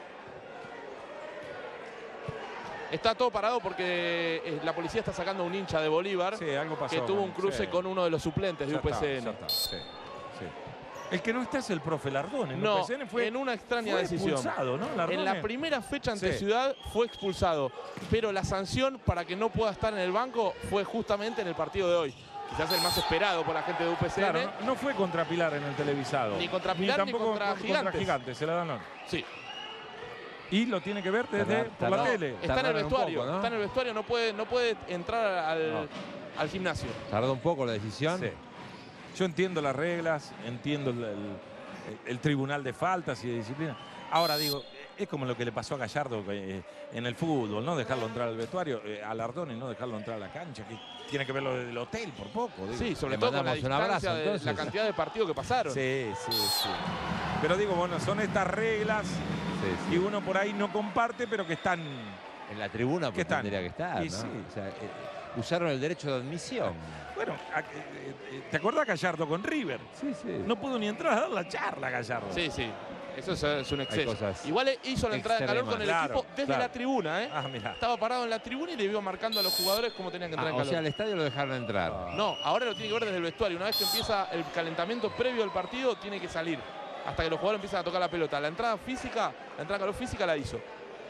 Está todo parado porque la policía está sacando a un hincha de Bolívar. Sí, algo pasó. Que tuvo un cruce con uno de los suplentes de Ya está, UPCN. ya está, sí, sí. El que no está es el profe Lardón. En No, UPCN fue, en una extraña fue decisión. expulsado, ¿no? Lardone. En la primera fecha ante Sí. Ciudad fue expulsado, pero la sanción para que no pueda estar en el banco fue justamente en el partido de hoy. Quizás el más esperado por la gente de UPCN. Claro, no fue contra Pilar en el televisado. Ni contra Pilar, ni tampoco contra Gigantes. Gigantes, se la dan. Sí. Y lo tiene que ver desde por la tele. Está en el Tardaron un vestuario, poco, ¿no? está en el vestuario, no puede entrar al gimnasio. Tardó un poco la decisión. Sí. Yo entiendo las reglas, entiendo el tribunal de faltas y de disciplina. Ahora digo, es como lo que le pasó a Gallardo en el fútbol, ¿no? Dejarlo entrar al vestuario, a Lardone no dejarlo entrar a la cancha, que tiene que ver lo del hotel por poco. Digo. Sí, sobre Le todo con la mandamos un abrazo, distancia de entonces. la cantidad de partidos que pasaron. Sí, sí, sí. Pero digo, bueno, son estas reglas Sí, sí. que uno por ahí no comparte, pero que están... En la tribuna ¿Qué pues, están? tendría que estar, Y ¿no? sí. O sea, usaron el derecho de admisión. Bueno, ¿te acordás Gallardo con River? Sí, sí. No pudo ni entrar a dar la charla Gallardo. Sí, sí. Eso es un exceso. cosas Igual hizo la entrada de calor con el extremas. equipo Claro, desde claro. la tribuna, ¿eh? Ah, mirá. Estaba parado en la tribuna y le iba marcando a los jugadores cómo tenían que entrar en O calor. sea, al estadio lo dejaron entrar. No, ahora lo tiene que ver desde el vestuario. Una vez que empieza el calentamiento previo al partido, tiene que salir. Hasta que los jugadores empiezan a tocar la pelota. La entrada en calor física la hizo.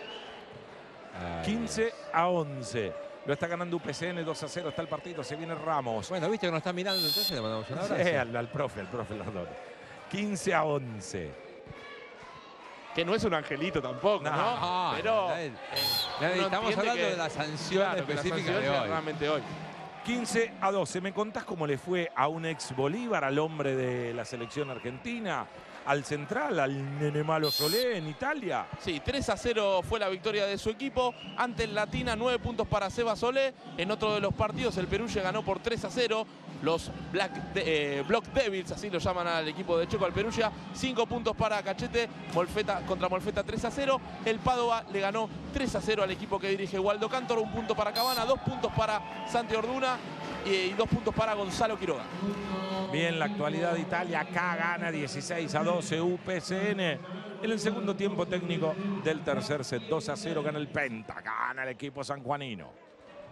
15-11. Lo está ganando UPCN 2-0. Está el partido. Se viene Ramos. Bueno, viste que nos está mirando, entonces le mandamos un abrazo. Sí, al profe Lardone. 15-11. Que no es un angelito tampoco, ¿no? No, Pero uno estamos entiende hablando que- de la sanción claro, que la específica sanción de sea hoy. realmente hoy. 15-12. ¿Me contás cómo le fue a un ex Bolívar, al hombre de la selección argentina, al central, al nene malo Solé en Italia? Sí, 3-0 fue la victoria de su equipo ante el Latina, 9 puntos para Seba Solé. En otro de los partidos el Perugia ganó por 3-0. Los Block Devils, así lo llaman al equipo de Checo, al Perugia. 5 puntos para Cachete, contra Molfetta 3-0. El Padova le ganó 3-0 al equipo que dirige Waldo Cántoro. 1 punto para Cabana, 2 puntos para Santi Orduna y 2 puntos para Gonzalo Quiroga. Bien, la actualidad de Italia. Acá gana 16-12 UPCN. En el segundo tiempo técnico del tercer set, 2-0 gana el Penta. Gana el equipo sanjuanino.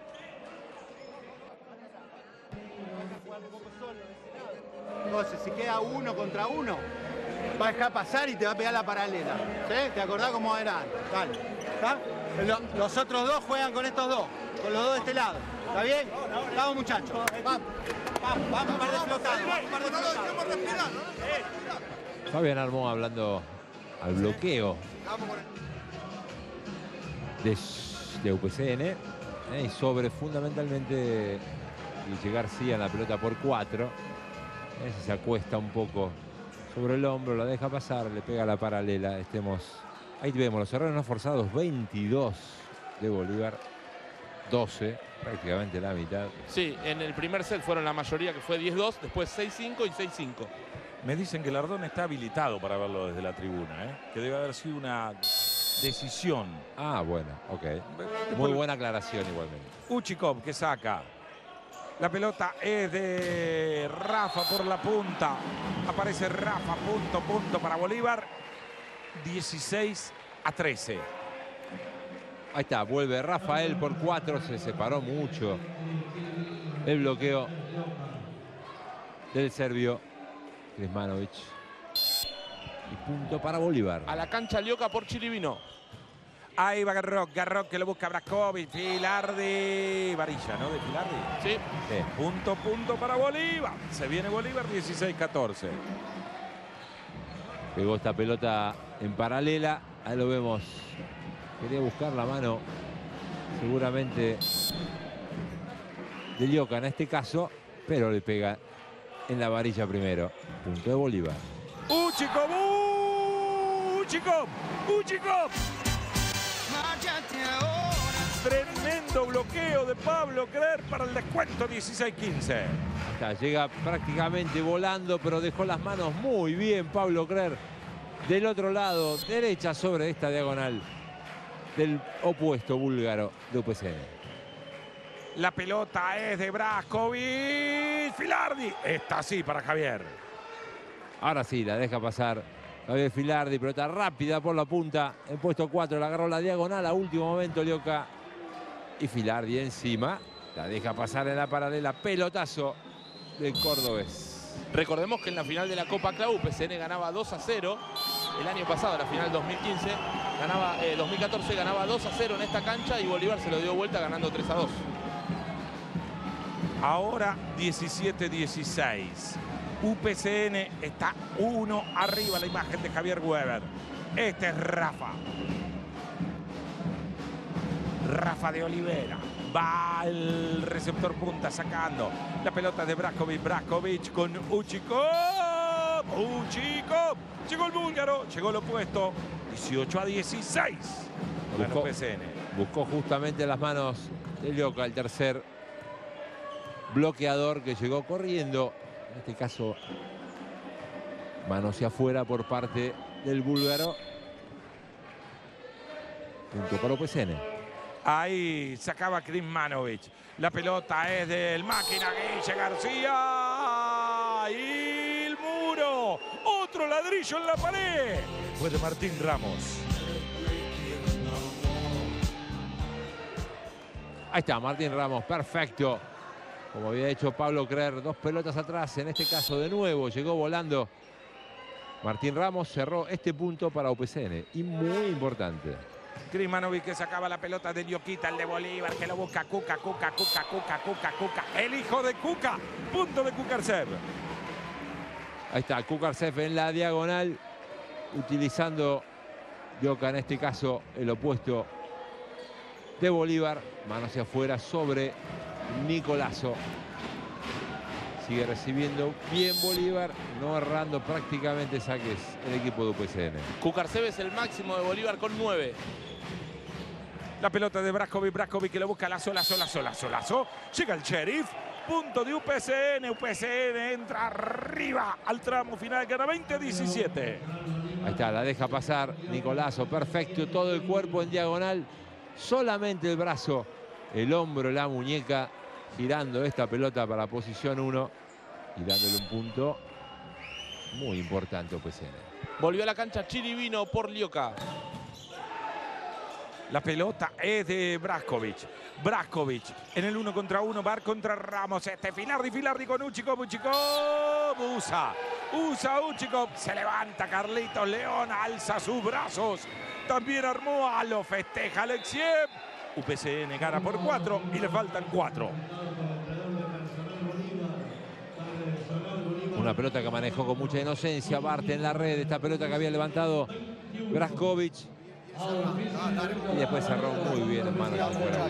Entonces, si queda 1 contra 1, va a dejar pasar y te va a pegar la paralela. ¿Sí? ¿Te acordás cómo era antes? Dale. ¿Está? Los otros dos juegan con estos dos, con los dos de este lado. ¿Está bien? Vamos, muchachos. Vamos. Vamos, un par de flotados. Un par de flotados. Fabián Armó hablando al bloqueo de UPCN y sobre fundamentalmente Guille García en la pelota por 4. Se acuesta un poco sobre el hombro, la deja pasar, le pega la paralela. Ahí vemos los errores no forzados, 22 de Bolívar, 12, prácticamente la mitad. Sí, en el primer set fueron la mayoría, que fue 10-2, después 6-5 y 6-5. Me dicen que Lardone está habilitado para verlo desde la tribuna, que debe haber sido una decisión. Ah, bueno, ok. Muy buena aclaración igualmente. Uchikov que saca. La pelota es de Rafa por la punta. Aparece Rafa, punto para Bolívar. 16-13. Ahí está, vuelve Rafael por 4, se separó mucho el bloqueo del serbio Krsmanovic. Y punto para Bolívar. A la cancha Lioka por Chirivino. Ahí va Garrock que lo busca Brajkovic, Filardi, varilla, ¿no? De Filardi. Sí. Punto para Bolívar. Se viene Bolívar 16-14. Pegó esta pelota en paralela. Ahí lo vemos. Quería buscar la mano, seguramente, de Lioka en este caso, pero le pega en la varilla primero. Punto de Bolívar. Uchikov. Tremendo bloqueo de Pablo Krer para el descuento 16-15. Llega prácticamente volando, pero dejó las manos muy bien Pablo Krer. Del otro lado, derecha sobre esta diagonal del opuesto búlgaro de UPCN. La pelota es de Brajkovic. Filardi. Esta sí para Javier. Ahora sí, la deja pasar Javier Filardi. Pelota rápida por la punta. En puesto 4 la agarró la diagonal a último momento Lioka. Y Filardi encima. La deja pasar en la paralela. Pelotazo del cordobés. Recordemos que en la final de la Copa Clau UPCN ganaba 2-0. El año pasado, la final 2015, 2014 ganaba 2-0 en esta cancha y Bolívar se lo dio vuelta ganando 3-2. Ahora 17-16. UPCN está 1 arriba, la imagen de Javier Weber. Este es Rafa. Rafa de Olivera. Va el receptor punta sacando. La pelota de Brajkovic con Uchikov. Llegó el búlgaro. Llegó el opuesto. 18-16. Buscó justamente las manos de Lioka, el tercer bloqueador que llegó corriendo. En este caso, mano hacia afuera por parte del búlgaro. Punto para UPCN. Ahí sacaba Krsmanovic. La pelota es del máquina Guille García. Y el muro. Otro ladrillo en la pared. Fue de Martín Ramos. Ahí está, Martín Ramos, perfecto. Como había hecho Pablo Krer, 2 pelotas atrás. En este caso de nuevo llegó volando Martín Ramos. Cerró este punto para UPCN. Y muy importante. Krsmanovic que sacaba la pelota de Lioquita, el de Bolívar, que lo busca Cuca. El hijo de Cuca. Punto de Kukarsev. Ahí está, Kukarsev en la diagonal. Utilizando Lioka, en este caso, el opuesto de Bolívar. Mano hacia afuera sobre Nicolazo. Sigue recibiendo bien Bolívar, no errando prácticamente saques el equipo de UPCN. Kukarsev es el máximo de Bolívar con 9. La pelota de Brajkovic que lo busca Lazo. Llega el Sheriff. Punto de UPCN. UPCN entra arriba al tramo final. Gana 20-17. Ahí está, la deja pasar Nicolazo. Perfecto, todo el cuerpo en diagonal. Solamente el brazo, el hombro, la muñeca. Girando esta pelota para posición 1 y dándole un punto muy importante a UPCN. Volvió a la cancha Chirivino por Lioka. La pelota es de Brajkovic. En el 1 contra 1, Bar contra Ramos. Filardi con Uchikov. Usa Uchikov. Se levanta Carlitos León. Alza sus brazos. También Armoa. Lo festeja Alexiev. UPCN gana por 4 y le faltan 4. Una pelota que manejó con mucha inocencia Bart en la red. Esta pelota que había levantado Brajkovic. Y después cerró muy bien en manos afuera.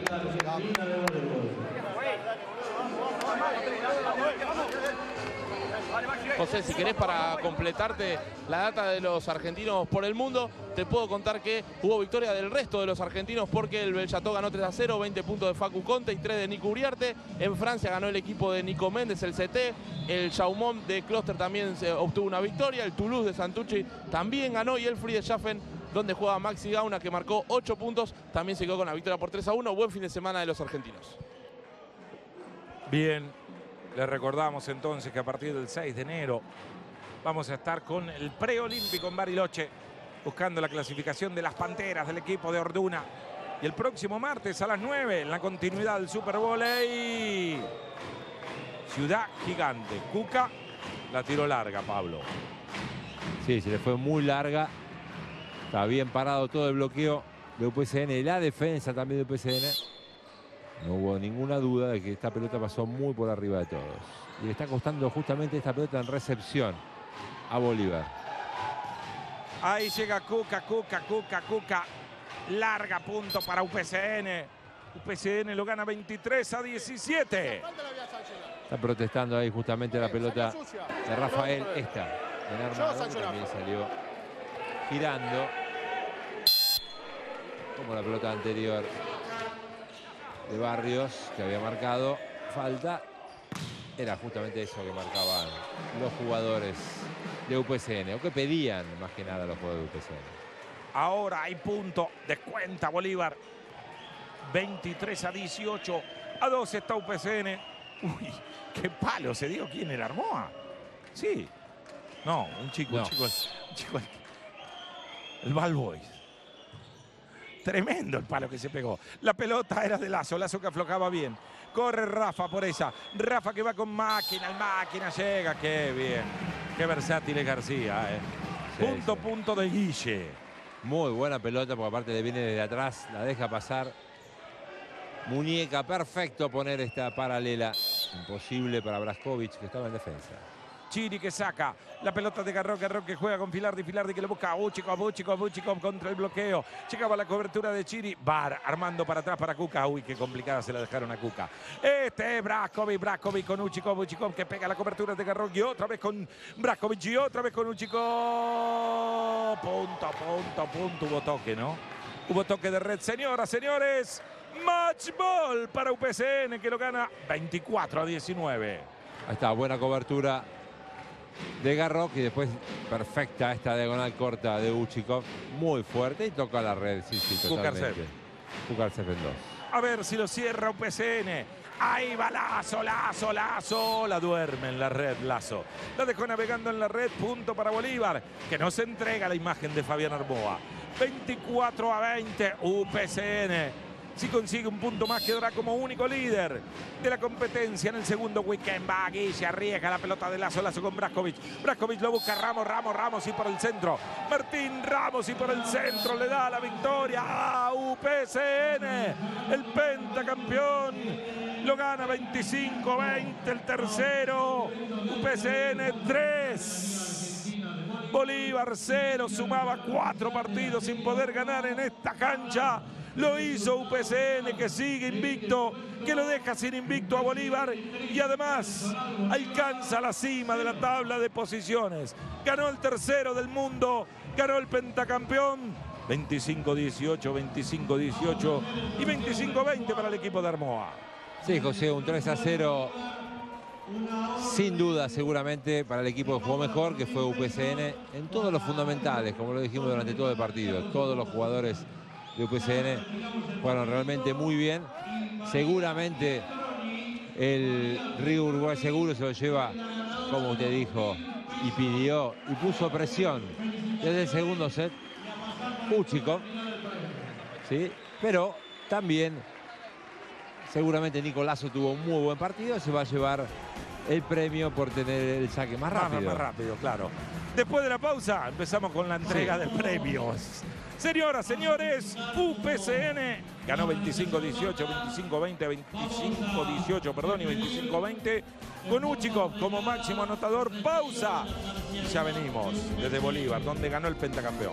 José, si querés, para completarte la data de los argentinos por el mundo, te puedo contar que hubo victoria del resto de los argentinos porque el Bellato ganó 3-0, 20 puntos de Facu Conte y 3 de Nico Uriarte. En Francia ganó el equipo de Nico Méndez, el CT. El Chaumont de Closter también obtuvo una victoria. El Toulouse de Santucci también ganó. Y el Friedrichshafen, donde juega Maxi Gauna, que marcó 8 puntos, también se quedó con la victoria por 3-1. Buen fin de semana de los argentinos. Bien. Les recordamos entonces que a partir del 6 de enero vamos a estar con el preolímpico en Bariloche, buscando la clasificación de las Panteras del equipo de Orduna. Y el próximo martes a las 9, en la continuidad del Super Volley, Ciudad gigante. Cuca la tiró larga, Pablo. Sí, se le fue muy larga. Está bien parado todo el bloqueo de UPCN y la defensa también de UPCN. No hubo ninguna duda de que esta pelota pasó muy por arriba de todos. Y le está costando justamente esta pelota en recepción a Bolívar. Ahí llega Cuca. Larga, punto para UPCN. UPCN lo gana 23-17. Está protestando ahí justamente la pelota de Rafael. Esta en armado también salió girando como la pelota anterior de Barrios, que había marcado falta. Era justamente eso que marcaban los jugadores de UPCN, o que pedían más que nada los jugadores de UPCN. Ahora hay punto, descuenta Bolívar. 23-18. A 12 está UPCN. Uy, qué palo se dio. ¿Quién era? ¿Armoa? Sí. No, un chico. El Balboy. Tremendo el palo que se pegó. La pelota era de Lazo que aflojaba bien. Corre Rafa por esa. Rafa que va con máquina, el máquina llega. Qué bien. Qué versátil es García. Sí, punto de Guille. Muy buena pelota porque aparte le viene desde atrás, la deja pasar. Muñeca, perfecto poner esta paralela. Imposible para Brajkovic, que estaba en defensa. Chiri que saca la pelota de Garró que juega con Filardi que le busca a Búchikov contra el bloqueo. Llegaba la cobertura de Chiri. Bar armando para atrás para Cuca. Uy, qué complicada se la dejaron a Cuca. Este es Brajkovic con Búchikov que pega la cobertura de Garró y otra vez con Brajkovic y otra vez con Búchikov. Punto. Hubo toque, ¿no? Hubo toque de red. Señoras, señores, match ball para UPCN que lo gana 24-19. Ahí está, buena cobertura de Garró y después perfecta esta diagonal corta de Búchikov. Muy fuerte y toca la red. Sí, totalmente. Kukarsev en 2. A ver si lo cierra UPCN. Ahí va Lazo. La duerme en la red Lazo. La dejó navegando en la red. Punto para Bolívar, que no se entrega la imagen de Fabián Armoa. 24-20 UPCN. Si consigue un punto más, quedará como único líder de la competencia en el segundo weekend. Va Guille, arriesga la pelota de Lazo con Brajkovic. Brajkovic lo busca Ramos y por el centro. Martín Ramos y por el centro le da la victoria a UPCN. El pentacampeón lo gana 25-20 el tercero. UPCN 3. Bolívar 0. Sumaba 4 partidos sin poder ganar en esta cancha. Lo hizo UPCN, que sigue invicto, que lo deja sin invicto a Bolívar y además alcanza la cima de la tabla de posiciones. Ganó el tercero del mundo, ganó el pentacampeón. 25-18, 25-18 y 25-20 para el equipo de Armoa. Sí, José, un 3-0 sin duda seguramente para el equipo que jugó mejor, que fue UPCN, en todos los fundamentales, como lo dijimos durante todo el partido. Todos los jugadores de UPCN fueron realmente muy bien. Seguramente el Río Uruguay Seguro se lo lleva, como usted dijo, y pidió y puso presión desde el segundo set. Búchikov, ¿sí? Pero también seguramente Nico Lazo tuvo un muy buen partido. Se va a llevar el premio por tener el saque más rápido. Más rápido, claro. Después de la pausa empezamos con la entrega de premios. Señoras, señores, UPCN ganó 25-18, 25-20, 25-18, perdón, y 25-20 con Búchikov como máximo anotador. Pausa. Y ya venimos desde Bolívar, donde ganó el pentacampeón.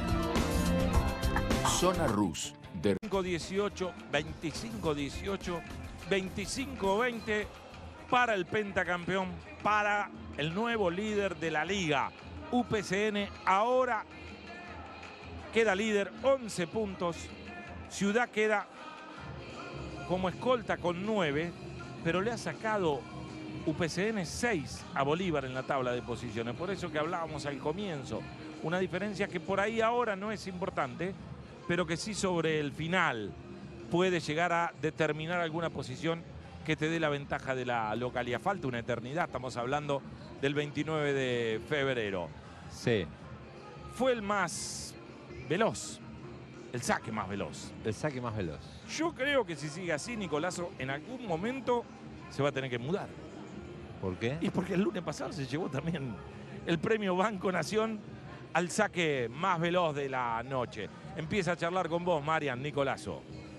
Zona Rus. 25-18, 25-18, 25-20 para el pentacampeón, para el nuevo líder de la liga. UPCN ahora queda líder, 11 puntos. Ciudad queda como escolta con 9, pero le ha sacado UPCN 6 a Bolívar en la tabla de posiciones. Por eso que hablábamos al comienzo, una diferencia que por ahí ahora no es importante, pero que sí sobre el final puede llegar a determinar alguna posición que te dé la ventaja de la localidad. Falta una eternidad, estamos hablando del 29 de febrero. Sí. Fue el más veloz, el saque más veloz. El saque más veloz. Yo creo que si sigue así, Nicolazo en algún momento se va a tener que mudar. ¿Por qué? Y porque el lunes pasado se llevó también el premio Banco Nación al saque más veloz de la noche. Empieza a charlar con vos, Marian Nicolazo.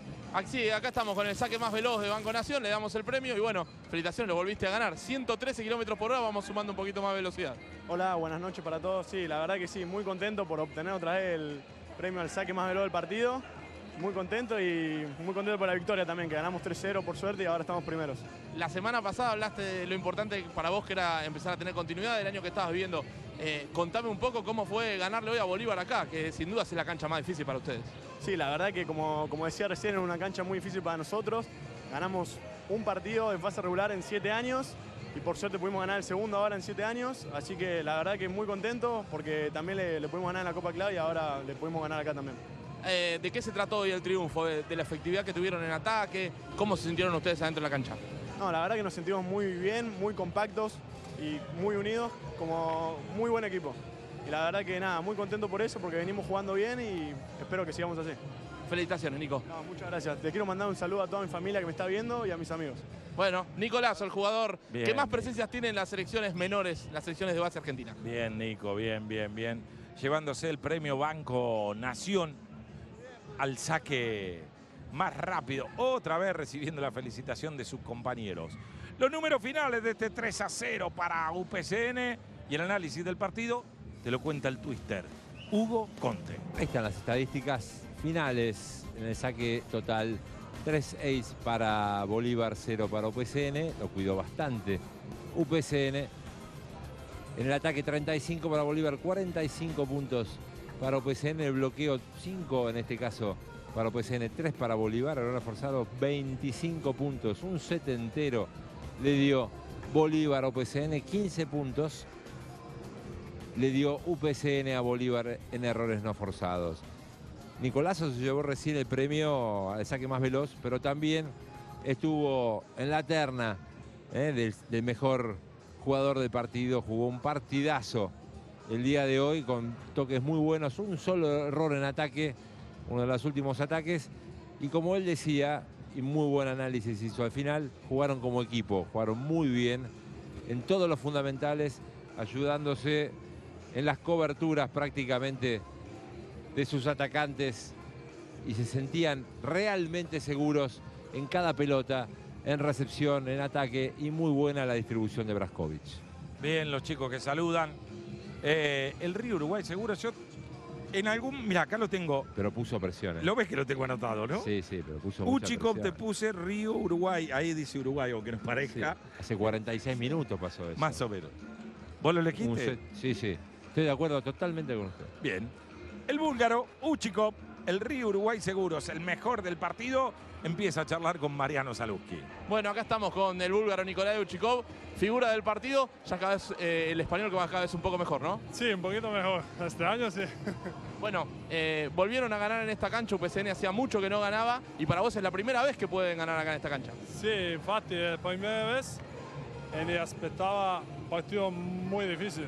Sí, acá estamos con el saque más veloz de Banco Nación, le damos el premio y bueno, felicitaciones, lo volviste a ganar. 113 kilómetros por hora, vamos sumando un poquito más velocidad. Hola, buenas noches para todos. Sí, la verdad que sí, muy contento por obtener otra vez el premio al saque más veloz del partido. Muy contento y muy contento por la victoria también, que ganamos 3-0 por suerte y ahora estamos primeros. La semana pasada hablaste de lo importante para vos que era empezar a tener continuidad del año que estabas viviendo. Contame un poco cómo fue ganarle hoy a Bolívar acá, que sin duda es la cancha más difícil para ustedes. Sí, la verdad que como decía recién, es una cancha muy difícil para nosotros. Ganamos un partido en fase regular en 7 años y por suerte pudimos ganar el segundo ahora en 7 años. Así que la verdad que muy contento porque también le pudimos ganar en la Copa Clave y ahora le pudimos ganar acá también. ¿De qué se trató hoy el triunfo? ¿De la efectividad que tuvieron en ataque? ¿Cómo se sintieron ustedes adentro de la cancha? No, la verdad que nos sentimos muy bien, muy compactos y muy unidos, como muy buen equipo. Y la verdad que nada, muy contento por eso, porque venimos jugando bien y espero que sigamos así. Felicitaciones, Nico. No, muchas gracias. Te quiero mandar un saludo a toda mi familia que me está viendo y a mis amigos. Bueno, Nicolás, el jugador Bien, que más presencias tiene en las selecciones menores, las selecciones de base argentina. Bien, Nico, bien. Llevándose el premio Banco Nación al saque más rápido. Otra vez recibiendo la felicitación de sus compañeros. Los números finales de este 3-0 para UPCN y el análisis del partido te lo cuenta el twister Hugo Conte. Ahí están las estadísticas finales en el saque total. 3 ace para Bolívar, 0 para UPCN. Lo cuidó bastante UPCN. En el ataque 35 para Bolívar, 45 puntos para UPCN. El bloqueo 5 en este caso para UPCN, 3 para Bolívar. Ahora forzado 25 puntos. Un set entero le dio Bolívar a UPCN. 15 puntos le dio UPCN a Bolívar en errores no forzados. Nicolazo se llevó recién el premio al saque más veloz, pero también estuvo en la terna del mejor jugador del partido. Jugó un partidazo el día de hoy con toques muy buenos. Un solo error en ataque, uno de los últimos ataques. Y como él decía, y muy buen análisis hizo al final, jugaron como equipo, jugaron muy bien en todos los fundamentales, ayudándose en las coberturas prácticamente de sus atacantes y se sentían realmente seguros en cada pelota, en recepción, en ataque, y muy buena la distribución de Brajkovic. Bien, los chicos que saludan. El Río Uruguay seguro, yo en algún... Mira, acá lo tengo. Pero puso presión. Lo ves que lo tengo anotado, ¿no? Sí, pero puso mucha Uchicop presión. te puse Río Uruguay. Ahí dice Uruguay, aunque nos parezca. Sí, hace 46 minutos pasó eso. Más o menos. ¿Vos lo elegiste? Sí. Estoy de acuerdo totalmente con usted. Bien. El búlgaro Uchicop, el Río Uruguay Seguros, el mejor del partido, empieza a charlar con Mariano Saluski. Bueno, acá estamos con el búlgaro Nikolai Uchikov, figura del partido. Ya cada vez el español que va cada vez un poco mejor, ¿no? Sí, un poquito mejor. Este año sí. Bueno, volvieron a ganar en esta cancha. UPCN hacía mucho que no ganaba y para vos es la primera vez que pueden ganar acá en esta cancha. Sí, infatti è la prima vez e mi aspettava un partito muy difícil.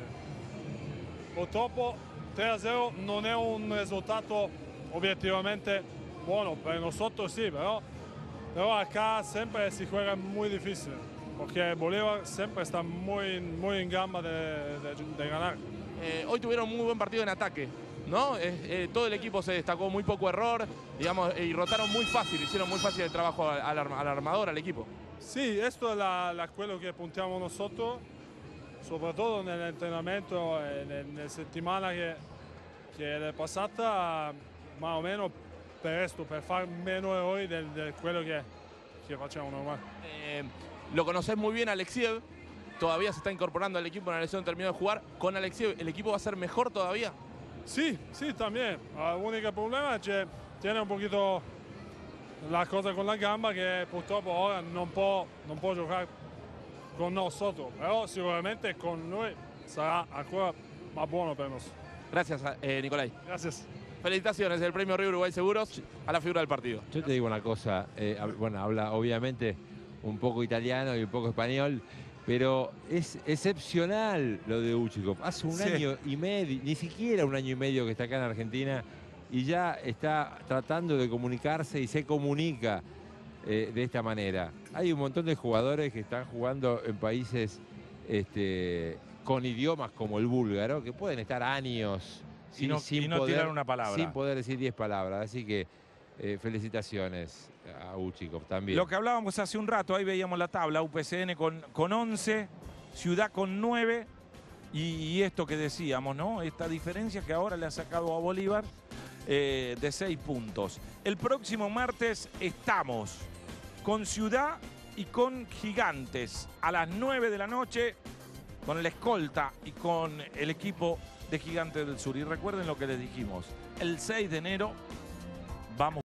Purtroppo 3-0 non è un risultato obiettivamente buono, per nosotros sí, pero acá siempre se juega muy difícil, porque Bolívar siempre está muy en gamba de ganar. Hoy tuvieron muy buen partido en ataque, ¿no? Todo el equipo se destacó, muy poco error, digamos, y rotaron muy fácil, hicieron muy fácil el trabajo al armador, al equipo. Sí, esto es quello che puntiamo nosotros, soprattutto nell'allenamento e nella settimana che è passata, más o menos per fare meno errori di quello che facciamo normale. Lo conocés muy bien, Alexiev. Todavía se está incorporando al equipo, en la lesión terminó de jugar. Con Alexiev, ¿el equipo va a ser mejor todavía? Sí, también. El único problema es que tiene un poquito la cosa con la gamba, que purtroppo ahora non può giocare con nosotros, pero seguramente con noi sarà ancora más bueno para nosotros. Gracias, Nicolai. Gracias. Felicitaciones del premio Río Uruguay Seguros a la figura del partido. Yo te digo una cosa, bueno, habla obviamente un poco italiano y un poco español, pero es excepcional lo de Uchikov. Hace un año y medio, ni siquiera un año y medio que está acá en Argentina y ya está tratando de comunicarse y se comunica de esta manera. Hay un montón de jugadores que están jugando en países con idiomas como el búlgaro, que pueden estar años y no tirar una palabra. Sin poder decir 10 palabras. Así que felicitaciones a Uchikov también. Lo que hablábamos hace un rato, ahí veíamos la tabla, UPCN con 11, Ciudad con 9, y esto que decíamos, ¿no? Esta diferencia que ahora le ha sacado a Bolívar de 6 puntos. El próximo martes estamos con Ciudad y con Gigantes a las 9 de la noche, con la escolta y con el equipo de Gigantes del Sur. Y recuerden lo que les dijimos, el 6 de enero vamos